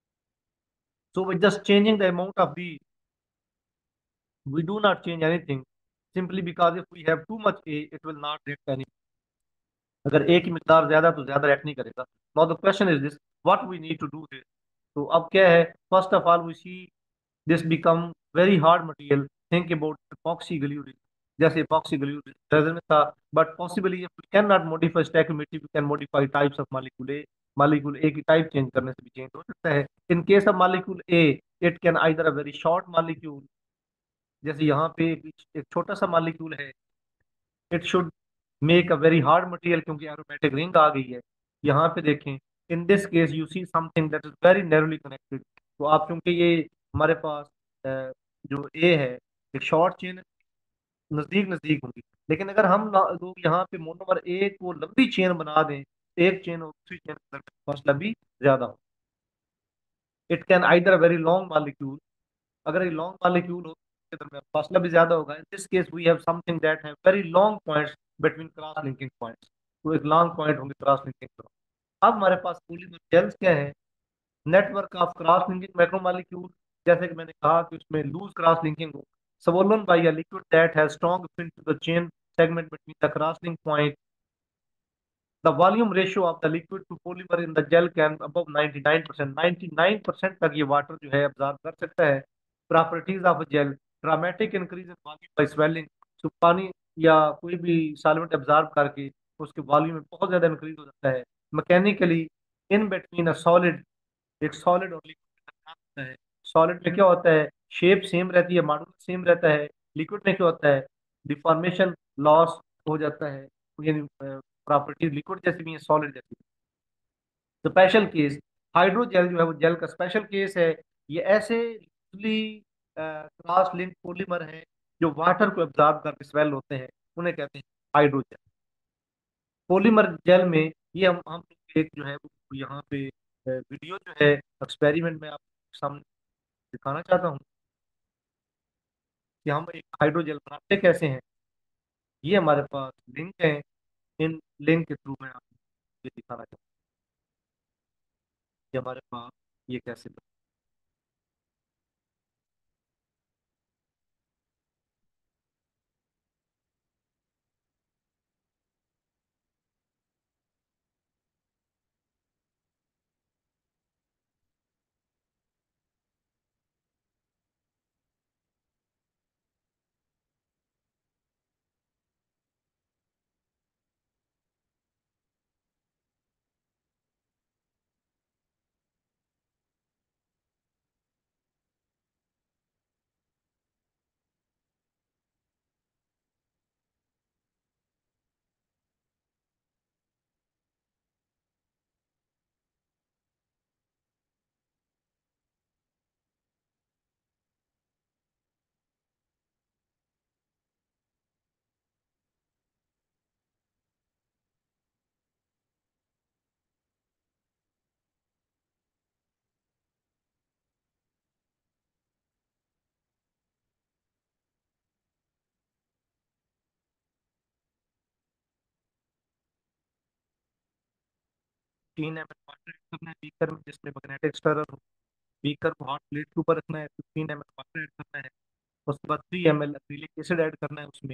So by just changing the amount of B, we do not change anything, simply because if we have too much A, it will not react any. अगर A की मिकदार ज्यादा तो ज्यादा react नहीं करेगा। Now the question is this, what we need to do here? तो अब क्या है? First of all, we see this become very hard material. Think about epoxy glue. जैसे epoxy glue resin में था, but possibly if we cannot modify stoichiometry, we can modify types of molecule A. Molecule A की type change करने से भी change हो सकता है। In case of molecule A, it can either a very short molecule, जैसे यहाँ पे एक छोटा सा molecule है, it should make a very hard material क्योंकि aromatic ring आ गई है। यहाँ पे देखें, in this case you see something that is very narrowly connected। तो आप क्योंकि ये हमारे पास जो A है एक शॉर्ट चेन नजदीक नजदीक होंगी, लेकिन अगर हम लोग यहाँ पे मोनोमर A को लंबी चेन बना दें, एक चेन और दूसरी चेन के दरमियान फासला भी ज्यादा हो। It can either very long molecule, अगर ये लॉन्ग मॉलिक्यूल हो तो इसके दरमियान फासला भी ज्यादा होगा। In this case we have something that have very long points between cross linking points. तो एक लॉन्ग पॉइंट होंगे क्रॉस लिंकिंग पर। अब हमारे पास पॉलीमर जेल्स क्या है? Network of cross linking macromolecule. जैसे कि मैंने कहा कि उसमें लूज क्रॉस लिंकिंग हो, swollen by a liquid that has strong affinity to the chain segment between the cross-link point. The volume ratio of the liquid to polymer in the gel can above 99%, 99% तक ये water जो है absorb कर सकता है। Properties of gel, dramatic increase in volume by swelling. तो पानी या कोई भी सॉल्वेंट अब्जॉर्ब करके उसके वॉल्यूम में बहुत ज्यादा इंक्रीज हो जाता है। Mechanically in between a solid, एक सॉलिड और लिक्विड होता है। सॉलिड में क्या होता है? शेप सेम रहती है, मॉडल सेम रहता है। लिक्विड में क्या होता है? डिफॉर्मेशन लॉस हो जाता है, यानी प्रॉपर्टीज लिक्विड जैसी भी है, सॉलिड जैसी। स्पेशल केस, हाइड्रोजेल जो है वो जेल का स्पेशल केस है। ये ऐसे क्रॉस लिंक पॉलीमर है जो वाटर को एब्जॉर्ब करके स्वेल होते हैं, उन्हें कहते हैं हाइड्रोजेल। पॉलीमर जेल में ये हम एक जो है वो यहाँ पे वीडियो जो है एक्सपेरिमेंट में आप सामने दिखाना चाहता हूँ कि हम एक हाइड्रोजेल बनाते कैसे हैं। ये हमारे पास लिंक है, इन लिंक के थ्रू मैं आपको ये दिखाना चाहता हूँ कि हमारे पास ये कैसे बनता 15 ml वाटर ऐड करना है बीकर में जिसमें मैग्नेटिक स्टरर हो। बीकर को हॉट प्लेट के ऊपर रखना है, 15 ml वाटर ऐड करना है। उसके बाद 3 ml एक्रिलिक एसिड ऐड करना है उसमें।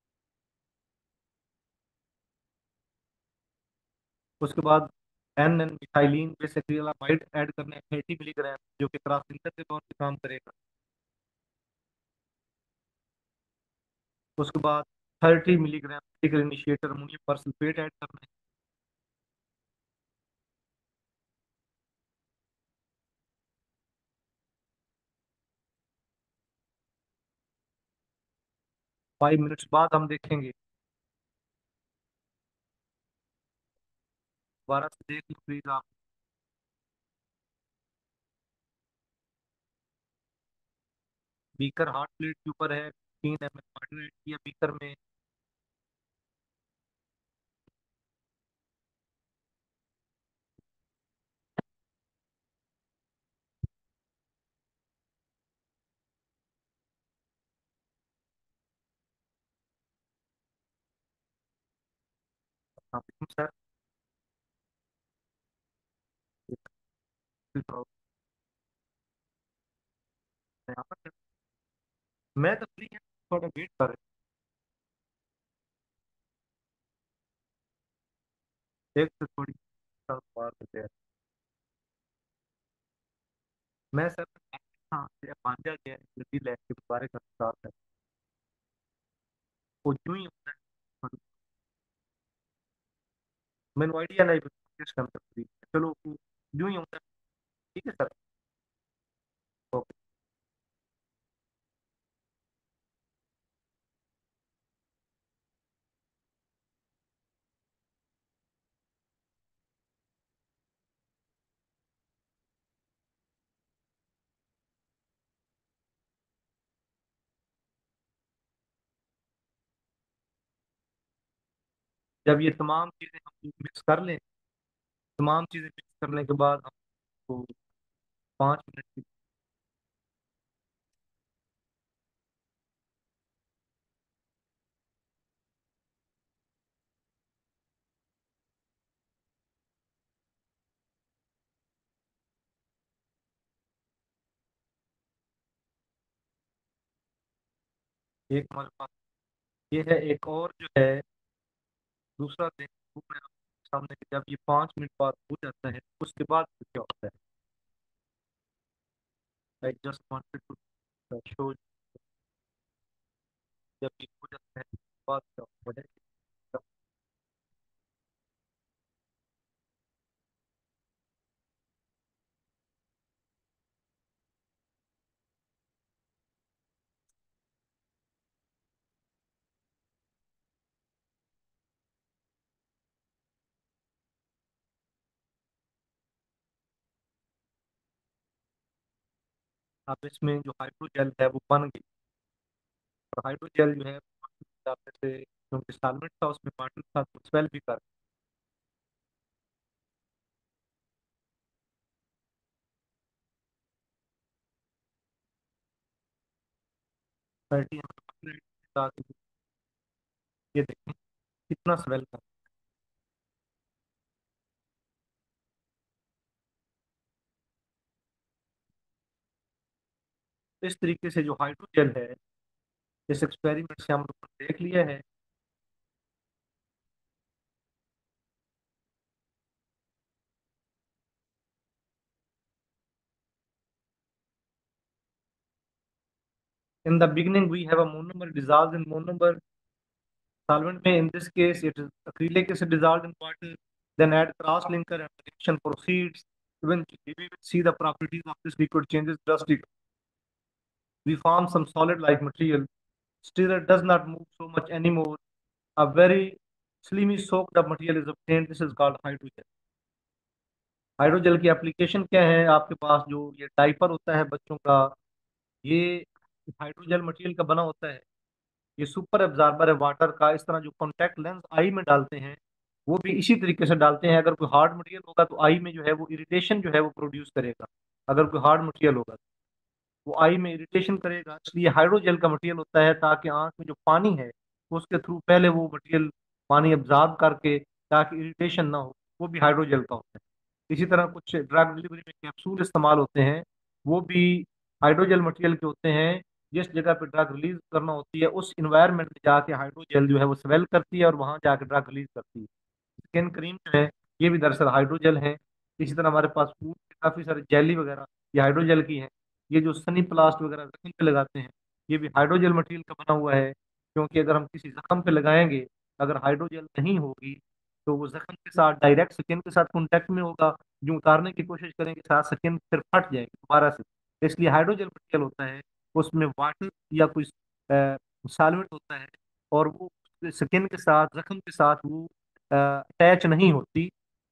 उसके बाद N N methylene bisacrylamide add करना है 30 मिलीग्राम, जो कि क्रॉस लिंकर के तौर पे काम करेगा। उसके बाद 30 milligram medical initiator ammonium persulfate add करना है। 5 मिनट्स बाद हम देखेंगे, दोबारा से देख लो प्लीज आप। बीकर हॉट प्लेट के ऊपर है, 3 ml वाटर ऐड किया बीकर में। हाँ सर। मैं तो फ्री है, थोड़ा वेट कर रहा हूँ, एक से थोड़ी बात होते हैं। मैं सर, हाँ मेरा पांजा गया है जल्दी लैब के बारे का साथ है। वो यूं ही होता है, मैंने आइडिया नहीं किस काम करती। चलो वो यूं ही होता है। ठीक है सर। ओके। जब ये तमाम चीजें हम मिक्स कर लें, तमाम चीजें मिक्स करने के बाद हमको 5 मिनट की एक हमारे पास ये है। एक और जो है दूसरा दिन, वो मैं आपके सामने, जब ये 5 मिनट बाद हो जाता है उसके बाद फिर क्या होता है। I just wanted to show, जब ये हो जाता है उसके बाद क्या होता है। अब इसमें जो हाइड्रोजेल है वो बन गई। और हाइड्रोजेल जो है जाने से, क्योंकि सॉल्वेंट था उसमें वाटर था तो स्वेल भी कर। 30 ml ये देखें कितना स्वेल कर। इस तरीके से जो हाइड्रोजेल है, इस एक्सपेरिमेंट से हम लोग ने देख लिया है। In the beginning we have a monomer dissolved in monomer solvent में, in this case it is acrylic acid dissolved in water, then add cross linker and the reaction proceeds. Eventually we will see the properties of this liquid changes drastically. We form some solid like material. Stirrer does not move so much anymore. A very slimy soaked up material is obtained. This is called hydrogel। Hydrogel की application क्या है आपके पास, जो ये diaper होता है बच्चों का, ये हाइड्रोजेल मटेरियल का बना होता है। ये सुपर एब्जॉर्बर है वाटर का। इस तरह जो कॉन्टैक्ट लेंस आई में डालते हैं, वो भी इसी तरीके से डालते हैं। अगर कोई हार्ड मटेरियल होगा तो आई में जो है वो इरिटेशन जो है वो प्रोड्यूस करेगा। अगर कोई हार्ड मटेरियल होगा तो वो आई में इरिटेशन करेगा, इसलिए हाइड्रोजेल का मटेरियल होता है ताकि आंख में जो पानी है उसके थ्रू पहले वो मटेरियल पानी एब्जॉर्ब करके, ताकि इरिटेशन ना हो, वो भी हाइड्रोजेल का होता है। इसी तरह कुछ ड्रग डिलीवरी में कैप्सूल इस्तेमाल होते हैं, वो भी हाइड्रोजेल मटेरियल के होते हैं। जिस जगह पे ड्रग रिलीज करना होती है उस इन्वायरमेंट में जाके हाइड्रोजेल जो है वो स्वेल करती है और वहां जाके ड्रग रिलीज करती है। स्किन क्रीम जो है ये भी दरअसल हाइड्रोजेल है। इसी तरह हमारे पास फूड के काफी सारे जेली वगैरह ये हाइड्रोजेल की है। ये जो सनी प्लास्ट वगैरह जख्म पे लगाते हैं ये भी हाइड्रोजेल मटेरियल का बना हुआ है, क्योंकि अगर हम किसी जख्म पे लगाएंगे, अगर हाइड्रोजेल नहीं होगी तो वो जख्म के साथ डायरेक्ट स्किन के साथ कॉन्टेक्ट में होगा, जो उतारने की कोशिश करेंगे साथ स्किन फिर फट जाएगी दोबारा से। इसलिए हाइड्रोजेल मटेरियल होता है, उसमें वाटर या कोई सॉल्वेंट होता है, और वो स्किन के साथ जख्म के साथ वो अटैच नहीं होती,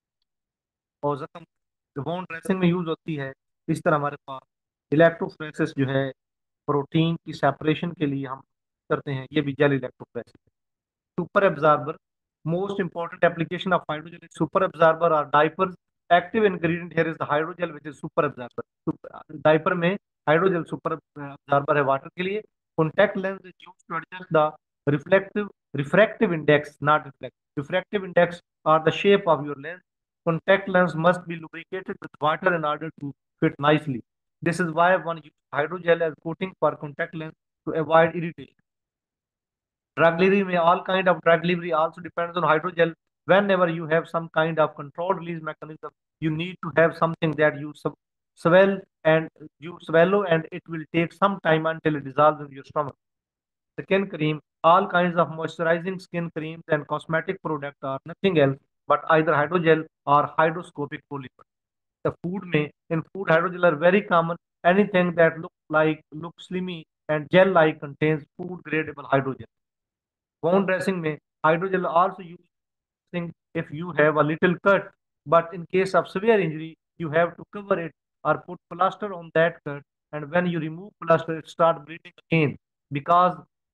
और जख्म वोन ड्रेसिंग में यूज होती है। इस तरह हमारे पास इलेक्ट्रोफोरेसिस जो है प्रोटीन की सेपरेशन के लिए हम करते हैं, ये भी gel electrophoresis. super absorber, most important application of hydrogel is super absorber or diapers. Active ingredient here is the hydrogel which is super absorber. Diaper में हाइड्रोजल सुपर absorber है वाटर के लिए। Contact lens is used to adjust the reflective refractive index, not refractive index or the shape of your lens. Contact lens must be lubricated with water in order to fit nicely. This is why one uses hydrogel as coating for contact lens to avoid irritation. Drug delivery may all kind of drug delivery also depends on hydrogel. Whenever you have some kind of controlled release mechanism, you need to have something that you swell and you swallow, and it will take some time until it dissolves in your stomach. Skin cream, all kinds of moisturizing skin creams and cosmetic products are nothing else but either hydrogel or hydroscopic polymer. The food may in food hydrogel are very common. Anything that looks slimy and gel like contains food gradable hydrogel. Wound dressing may hydrogel also using if you have a little cut, but in case of severe injury, you have to cover it or put plaster on that cut. And when you remove plaster, it start bleeding again because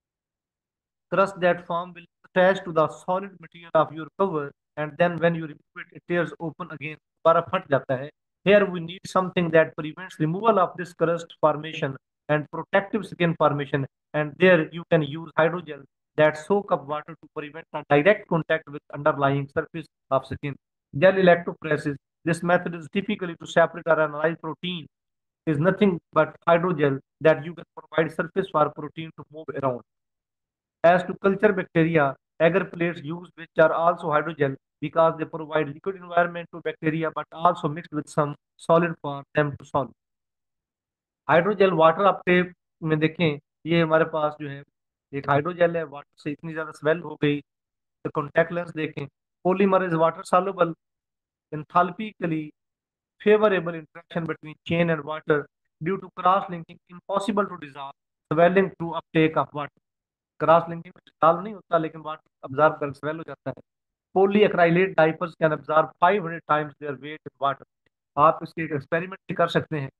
crust that form will attach to the solid material of your cover, and then when you remove it, it tears open again. दोबारा फट जाता है. Here we need something that prevents removal of this crust formation and protective skin formation. And there you can use hydrogel that soak up water to prevent a direct contact with underlying surface of skin. Gel electrophoresis. This method is typically to separate or analyze protein. Is nothing but hydrogel that you can provide surface for protein to move around. As to culture bacteria, agar plates used which are also hydrogel because they provide liquid environment to bacteria but also mixed with some solid for them to solve. Hydrogel water आपके में देखें, ये हमारे पास जो है एक hydrogel है, वाटर से इतनी ज्यादा स्वेल हो गई। तो कॉन्टैक्ट लेंस देखें, polymer is water soluble, enthalpically favorable interaction between chain and water due to cross linking impossible to dissolve swelling through uptake of water. Cross linking में डिसॉल्व नहीं होता लेकिन वाटर अब्जॉर्ब कर swell हो जाता है। Poly acrylate diapers can absorb 500 times their weight in water. आप इसके एक एक्सपेरिमेंट भी कर सकते हैं।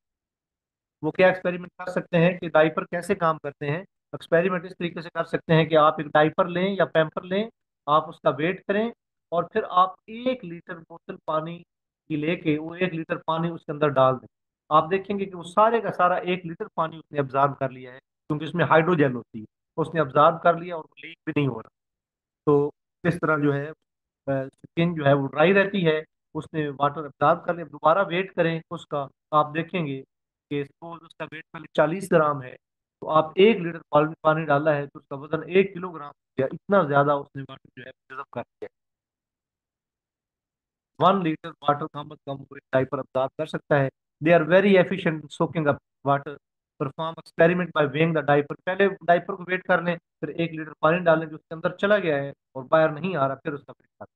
वो क्या एक्सपेरिमेंट कर सकते हैं कि डाइपर कैसे काम करते हैं। एक्सपेरिमेंट इस तरीके से कर सकते हैं कि आप एक डाइपर लें या पैम्पर लें, आप उसका वेट करें, और फिर आप 1 लीटर बोतल पानी की लेके वो 1 लीटर पानी उसके अंदर डाल दें। आप देखेंगे कि वो सारे का सारा 1 लीटर पानी उसने अब्जॉर्ब कर लिया है, क्योंकि उसमें हाइड्रोजेल होती है। उसने अब्जॉर्ब कर लिया और लीक भी नहीं हो रहा। तो इस तरह जो है स्किन जो है वो ड्राई रहती है। उसने वाटर अब्जॉर्ब कर लिया, दोबारा वेट करें उसका, आप देखेंगे कि सपोज उसका वेट पहले 40 ग्राम है, तो आप 1 लीटर पानी डाला है तो उसका वजन 1 किलोग्राम हो गया। इतना ज्यादा उसने वाटर जो है रिजर्व कर लिया। 1 लीटर वाटर कम अज कम पूरे डाइपर अब्जॉर्ब कर सकता है। They are very efficient soaking up water. Perform experiment by weighing the diaper, पहले डाइपर को वेट कर लें, फिर 1 लीटर पानी डालें जो उसके अंदर चला गया है और बाहर नहीं आ रहा, फिर उसका वेट कर।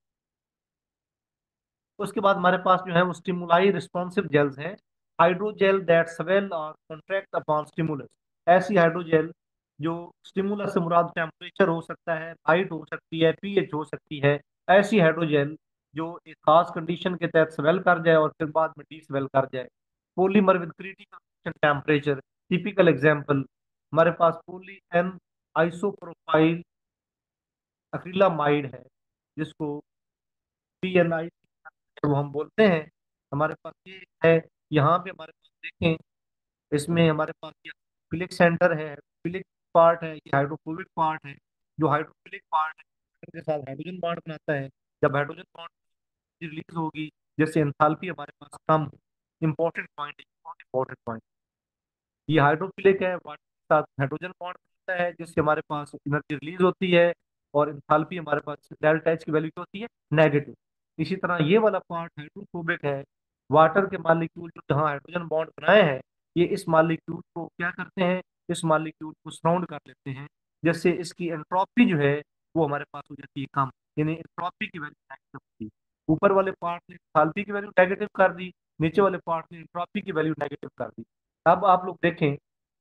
उसके बाद हमारे पास जो है वो स्टिमुलाई रिस्पॉन्सिव जेल्स हैं। हाइड्रोजेल दैट स्वेल और कॉन्ट्रैक्ट अपॉन स्टिमुलस। ऐसी हाइड्रोजेल जो स्टिमुलस से मुराद टेम्परेचर हो सकता है, हाइट हो सकती है, पीएच हो सकती है। ऐसी हाइड्रोजेल जो एक खास कंडीशन के तहत स्वेल कर जाए और फिर बाद में डी स्वेल कर जाए। Polymer with critical temperature. Typical example हमारे पास पॉली एन आइसोप्रोपाइल एक्रिलामाइड है, जिसको पीएनआई वो हम बोलते हैं। हमारे पास ये है, यहाँ पे हमारे पास देखें, इसमें हमारे पास ये फिलिक सेंटर है, फिलिक पार्ट है, ये हाइड्रोफोबिक पार्ट है। जो हाइड्रोफिलिक पार्ट है के साथ हाइड्रोजन बॉन्ड बनाता है। जब हाइड्रोजन बॉन्ड रिलीज होगी जैसे एंथैल्पी हमारे पास कम। इंपॉर्टेंट पॉइंट है, बहुत इंपॉर्टेंट पॉइंट। ये हाइड्रोफिलिक है, वाटर के साथ हाइड्रोजन बॉन्ड बनता है जिससे हमारे पास एनर्जी रिलीज होती है। और एंथैल्पी हमारे पास डेल्टा एच की वैल्यू क्या होती है, नेगेटिव। इसी तरह ये वाला पार्ट हाइड्रोफोबिक है। वाटर के मालिक्यूल जो जहाँ हाइड्रोजन बॉन्ड बनाए हैं, ये इस मालिक्यूल को क्या करते हैं, इस मालिक्यूल को सराउंड कर लेते हैं। जैसे इसकी एंट्रोपी जो है वो हमारे पास हो जाती है कम, यानी एंट्रोपी की वैल्यू नेगेटिव होती है। ऊपर वाले पार्ट ने एंथैल्पी की वैल्यू नेगेटिव कर दी, नीचे वाले पार्ट ने एंट्रोपी की वैल्यू नेगेटिव कर दी। अब आप लोग देखें,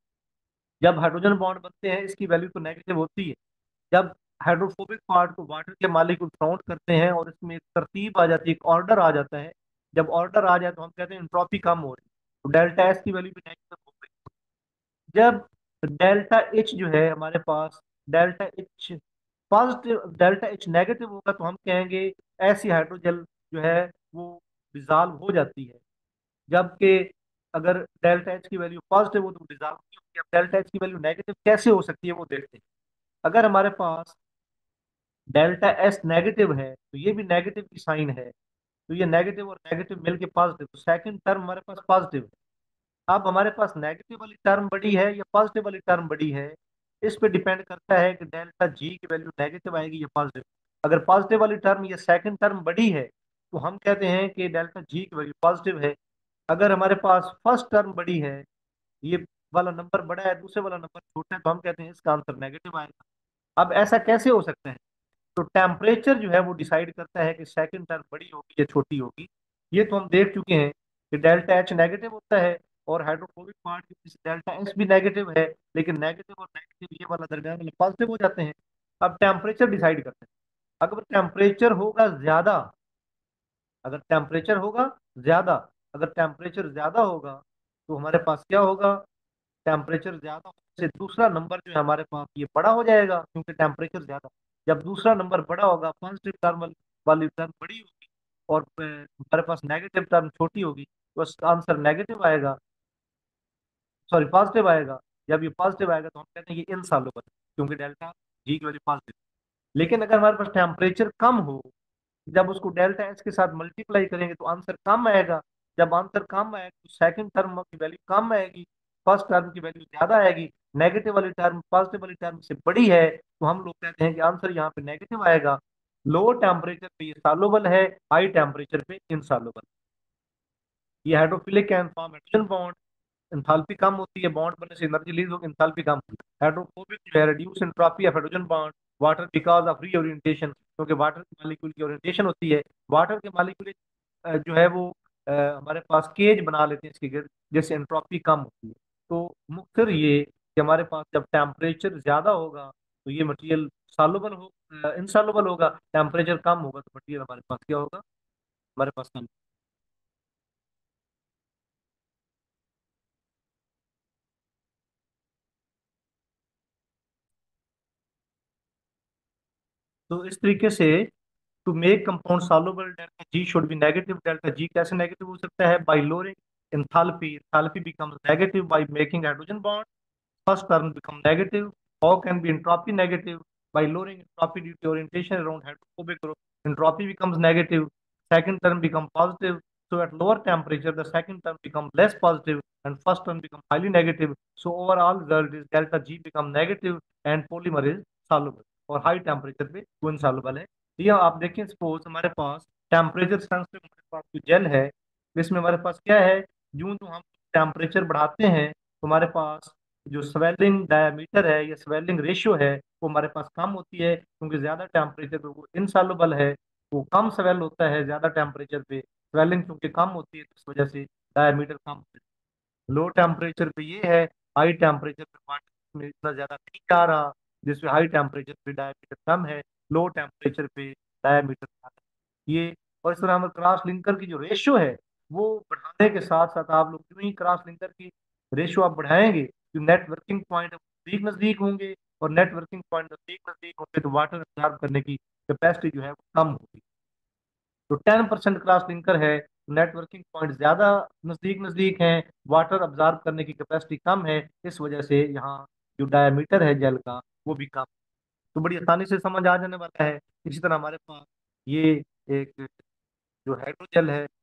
जब हाइड्रोजन बॉन्ड बनते हैं इसकी वैल्यू तो नेगेटिव होती है। जब हाइड्रोफोबिक पार्ट को वाटर के मालिक्यूल काउंट करते हैं और इसमें एक तरतीब आ जाती है, एक ऑर्डर आ जाता है। जब ऑर्डर आ जाए तो हम कहते हैं एंट्रोपी कम हो रही है, तो डेल्टा एस की वैल्यू भी नेगेटिव हो गई। जब डेल्टा एच जो है हमारे पास, delta H positive, delta H negative होगा तो हम कहेंगे ऐसी हाइड्रोजन जो है वो डिजॉल्व हो जाती है। जबकि अगर डेल्टा एच की वैल्यू पॉजिटिव हो तो डिजॉल्व नहीं होती। अब डेल्टा एच की वैल्यू नेगेटिव कैसे हो सकती है वो देखते हैं। अगर हमारे पास डेल्टा एस नेगेटिव है तो ये भी नेगेटिव की साइन है, तो ये नेगेटिव और नेगेटिव मिलके पॉजिटिव, तो सेकंड टर्म हमारे पास पॉजिटिव है। अब हमारे पास नेगेटिव वाली टर्म बड़ी है या पॉजिटिव वाली टर्म बड़ी है, इस पे डिपेंड करता है कि डेल्टा जी की वैल्यू नेगेटिव आएगी या पॉजिटिव। अगर पॉजिटिव वाली टर्म या सेकंड टर्म बड़ी है तो हम कहते हैं कि डेल्टा जी की वैल्यू पॉजिटिव है। अगर हमारे पास फर्स्ट टर्म बड़ी है, ये वाला नंबर बड़ा है, दूसरे वाला नंबर छोटा है, तो हम कहते हैं इसका आंसर नेगेटिव आएगा। अब ऐसा कैसे हो सकता है? तो टेम्परेचर जो है वो डिसाइड करता है कि सेकंड टर्म बड़ी होगी या छोटी होगी। ये तो हम देख चुके हैं कि डेल्टा एच नेगेटिव होता है और हाइड्रोफोबिक पार्ट की वजह से डेल्टा एच भी नेगेटिव है, लेकिन नेगेटिव और नेगेटिव ये वाला दरमियान वाला पॉजिटिव हो जाते हैं। अब टेम्परेचर डिसाइड करते हैं। अगर टेम्परेचर होगा ज्यादा, अगर टेम्परेचर होगा ज्यादा अगर टेम्परेचर ज्यादा होगा तो हमारे पास क्या होगा, टेम्परेचर ज्यादा होने से दूसरा नंबर जो है हमारे पास ये बड़ा हो जाएगा, क्योंकि टेम्परेचर ज्यादा। जब दूसरा नंबर बड़ा होगा, पॉजिटिव टर्म वाली टर्म बड़ी होगी और हमारे पास नेगेटिव टर्म छोटी होगी, तो इसका आंसर नेगेटिव आएगा, सॉरी पॉजिटिव आएगा। जब ये पॉजिटिव आएगा तो हम कहते हैं ये इनसॉल्युबल, क्योंकि डेल्टा जी की वैल्यू पॉजिटिव। लेकिन अगर हमारे पास टेम्परेचर कम हो, जब उसको डेल्टा एच के साथ मल्टीप्लाई करेंगे तो आंसर कम आएगा। जब आंसर कम आएगा तो सेकंड टर्म की वैल्यू कम आएगी, फर्स्ट टर्म की वैल्यू ज्यादा आएगी। नेगेटिव वाली टर्म पॉजिटिव वाली टर्म से बड़ी है, तो हम लोग कहते हैं कि आंसर यहाँ पे नेगेटिव आएगा। लो टेम्परेचर पे ये सॉल्युबल है, हाई टेम्परेचर पे इनसॉल्युबल। ये hydrophilic can form hydrogen bond, enthalpy कम होती है, बॉन्ड बनने से एनर्जी रिलीज होगी, एंथैल्पी कम होती है। हाइड्रोफोबिक जो है reduce entropy of hydrogen bond water because of reorientation, क्योंकि वाटर के मॉलिक्यूल की ओरिएंटेशन होती है। वाटर के मॉलिक्यूल जो है वो हमारे पास केज बना लेते हैं इसके गिर्द, जैसे एंट्रोपी कम होती है। तो मुख्तर ये कि हमारे पास जब टेम्परेचर ज्यादा होगा तो ये मटेरियल सॉल्युबल हो, इनसॉल्युबल होगा। टेम्परेचर कम होगा तो मटेरियल हमारे पास क्या होगा, हमारे पास कम। तो इस तरीके से to make compound soluble delta G should be negative. Delta G कैसे नेगेटिव हो सकता है? By lowering enthalpy, enthalpy becomes negative by making hydrogen bond, first term become negative. How can be entropy negative? By lowering entropy due to orientation around hydrophobic group, entropy becomes negative. Second term become positive. So at lower temperature, the second term becomes less positive and first term become highly negative. So overall result is delta G become negative and polymer is soluble. और high temperature पे वो insoluble है। ये आप देखें, suppose हमारे पास temperature sensitive हमारे पास जो जेल है, इसमें हमारे पास क्या है, यूं तो हम टेम्परेचर बढ़ाते हैं तो हमारे पास जो स्वेलिंग डायमीटर है या स्वेलिंग रेशियो है वो हमारे पास कम होती है, क्योंकि ज्यादा टेम्परेचर पे वो इनसॉल्युबल है। वो कम स्वेल होता है ज्यादा टेम्परेचर पे, स्वेलिंग क्योंकि कम होती है तो इस वजह से डायमीटर कम होता है। लो टेम्परेचर पे ये है, हाई टेम्परेचर पे वाटर में इतना ज्यादा नहीं जा रहा, जिसमें हाई टेम्परेचर पे डायमीटर कम है, लो टेम्परेचर पे डायमीटर ज्यादा है। ये और इस तरह हम क्रॉस लिंकर की जो रेशियो है वो बढ़ाने के साथ साथ, आप लोग क्यों ही क्रॉस लिंकर की रेशियो आप बढ़ाएंगे, जो नेटवर्किंग पॉइंट नजदीक नजदीक होंगे, और नेटवर्किंग पॉइंट नजदीक नजदीक होंगे तो वाटर एब्जॉर्ब करने की कैपेसिटी जो है वो कम होगी। तो 10% क्रॉस लिंकर है, नेटवर्किंग पॉइंट ज्यादा नजदीक नजदीक हैं, वाटर अब्जॉर्ब करने की कैपेसिटी कम है, इस वजह से यहाँ जो डायमीटर है जेल का वो भी कम। तो बड़ी आसानी से समझ आ जाने वाला है। इसी तरह हमारे पास ये एक जो हाइड्रोजेल है,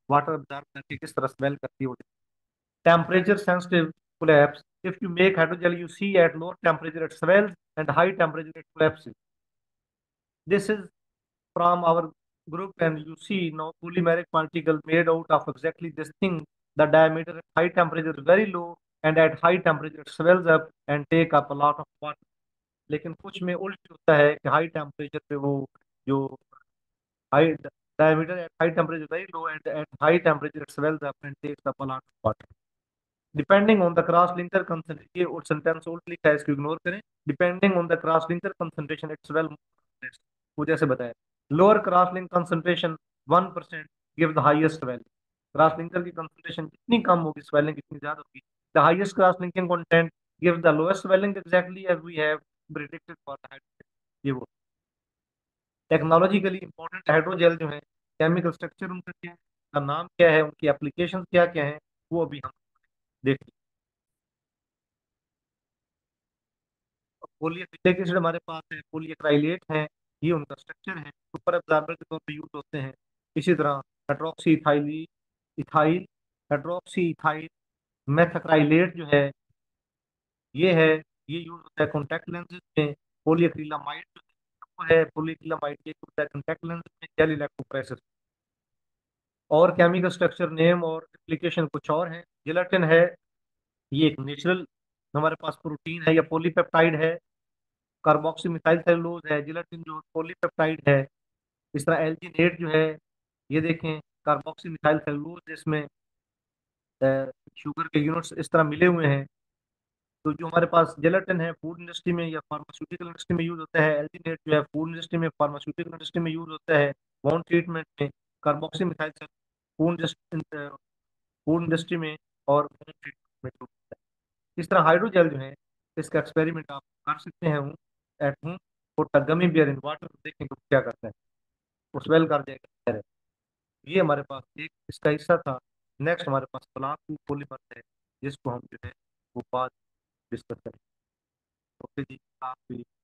वाटर अब्जॉर्ब करके किस तरह स्वेल करती है। Temperature sensitive collapse. If you make hydrogel, you see at low temperature it swells and high temperature it collapses. This is from our group, and you see now polymeric particle made out of exactly this thing. The diameter at high temperature is very low, and at high temperature it swells up and take up a lot of water. लेकिन कुछ में उल्ट होता है कि high temperature पे वो जो high diameter at high temperature is very low, and at high temperature it swells up and takes up a lot of water. Depending on the cross linker concentration, ये और सेंटेंस उल्ट लिखा है, इसको ignore करें। Depending on the cross linker concentration it's well, वो जैसे बताया, lower cross link concentration 1% give the highest value. Cross linker की कंसंट्रेशन जितनी कम होगी स्वेलिंग कितनी ज्यादा होगी। The highest cross linking content give the lowest swelling exactly as we have predicted for the hydrogen. ये वो टेक्नोलॉजिकली इंपॉर्टेंट हाइड्रोजेल जो है, केमिकल स्ट्रक्चर उनका क्या है, उनका नाम क्या है, उनकी एप्लीकेशन क्या क्या है, वो अभी हम देख। पॉलीएक्रिलेट एसिड हमारे पास है, पॉलीएक्राइलेट है, ये उनका स्ट्रक्चर है, सुपर एब्जॉर्बर के तौर पे यूज होते हैं। इसी तरह hydroxy ethyl ethyl hydroxy ethyl methacrylate जो है ये है, ये यूज होता है कॉन्टैक्ट लेंसेज में। पॉलीएक्रिलामाइड जो है पॉलीएक्रिलामाइड ये होता है कॉन्टैक्ट लेंसेज में, जेल इलेक्ट्रोप्रेशर। और केमिकल स्ट्रक्चर नेम और एप्लीकेशन कुछ और है। जिलेटिन है, ये एक नेचुरल हमारे पास प्रोटीन है या पॉलीपेप्टाइड है। कार्बोक्सी मिथाइल सेलुलोज है, जिलेटिन जो पॉलीपेप्टाइड है। इस तरह एल्जीनेट जो है, ये देखें कार्बोक्सी मिथाइल सेलुलोज, इसमें शुगर के यूनिट्स इस तरह मिले हुए हैं। तो जो हमारे पास जिलेटिन है फूड इंडस्ट्री में या फार्मास्यूटिकल इंडस्ट्री में यूज होता है, एल्जीनेट जो है फूड इंडस्ट्री में फार्मास्यूटिकल इंडस्ट्री में यूज होता है वाउंड ट्रीटमेंट में। Carboxy methyl food food industry में और wound treatment में use होता है। इस तरह हाइड्रोजेल जो है, इसका एक्सपेरिमेंट आप कर सकते हैं एट होम। और गमी बियर इन वाटर देखें तो क्या करता है, वो स्वेल कर जाएगा। ये हमारे पास एक इसका हिस्सा था। नेक्स्ट हमारे पास प्लांट पॉलीमर है, जिसको हम जो है वो बाद डिस्कस करेंगे। ओके जी, आप भी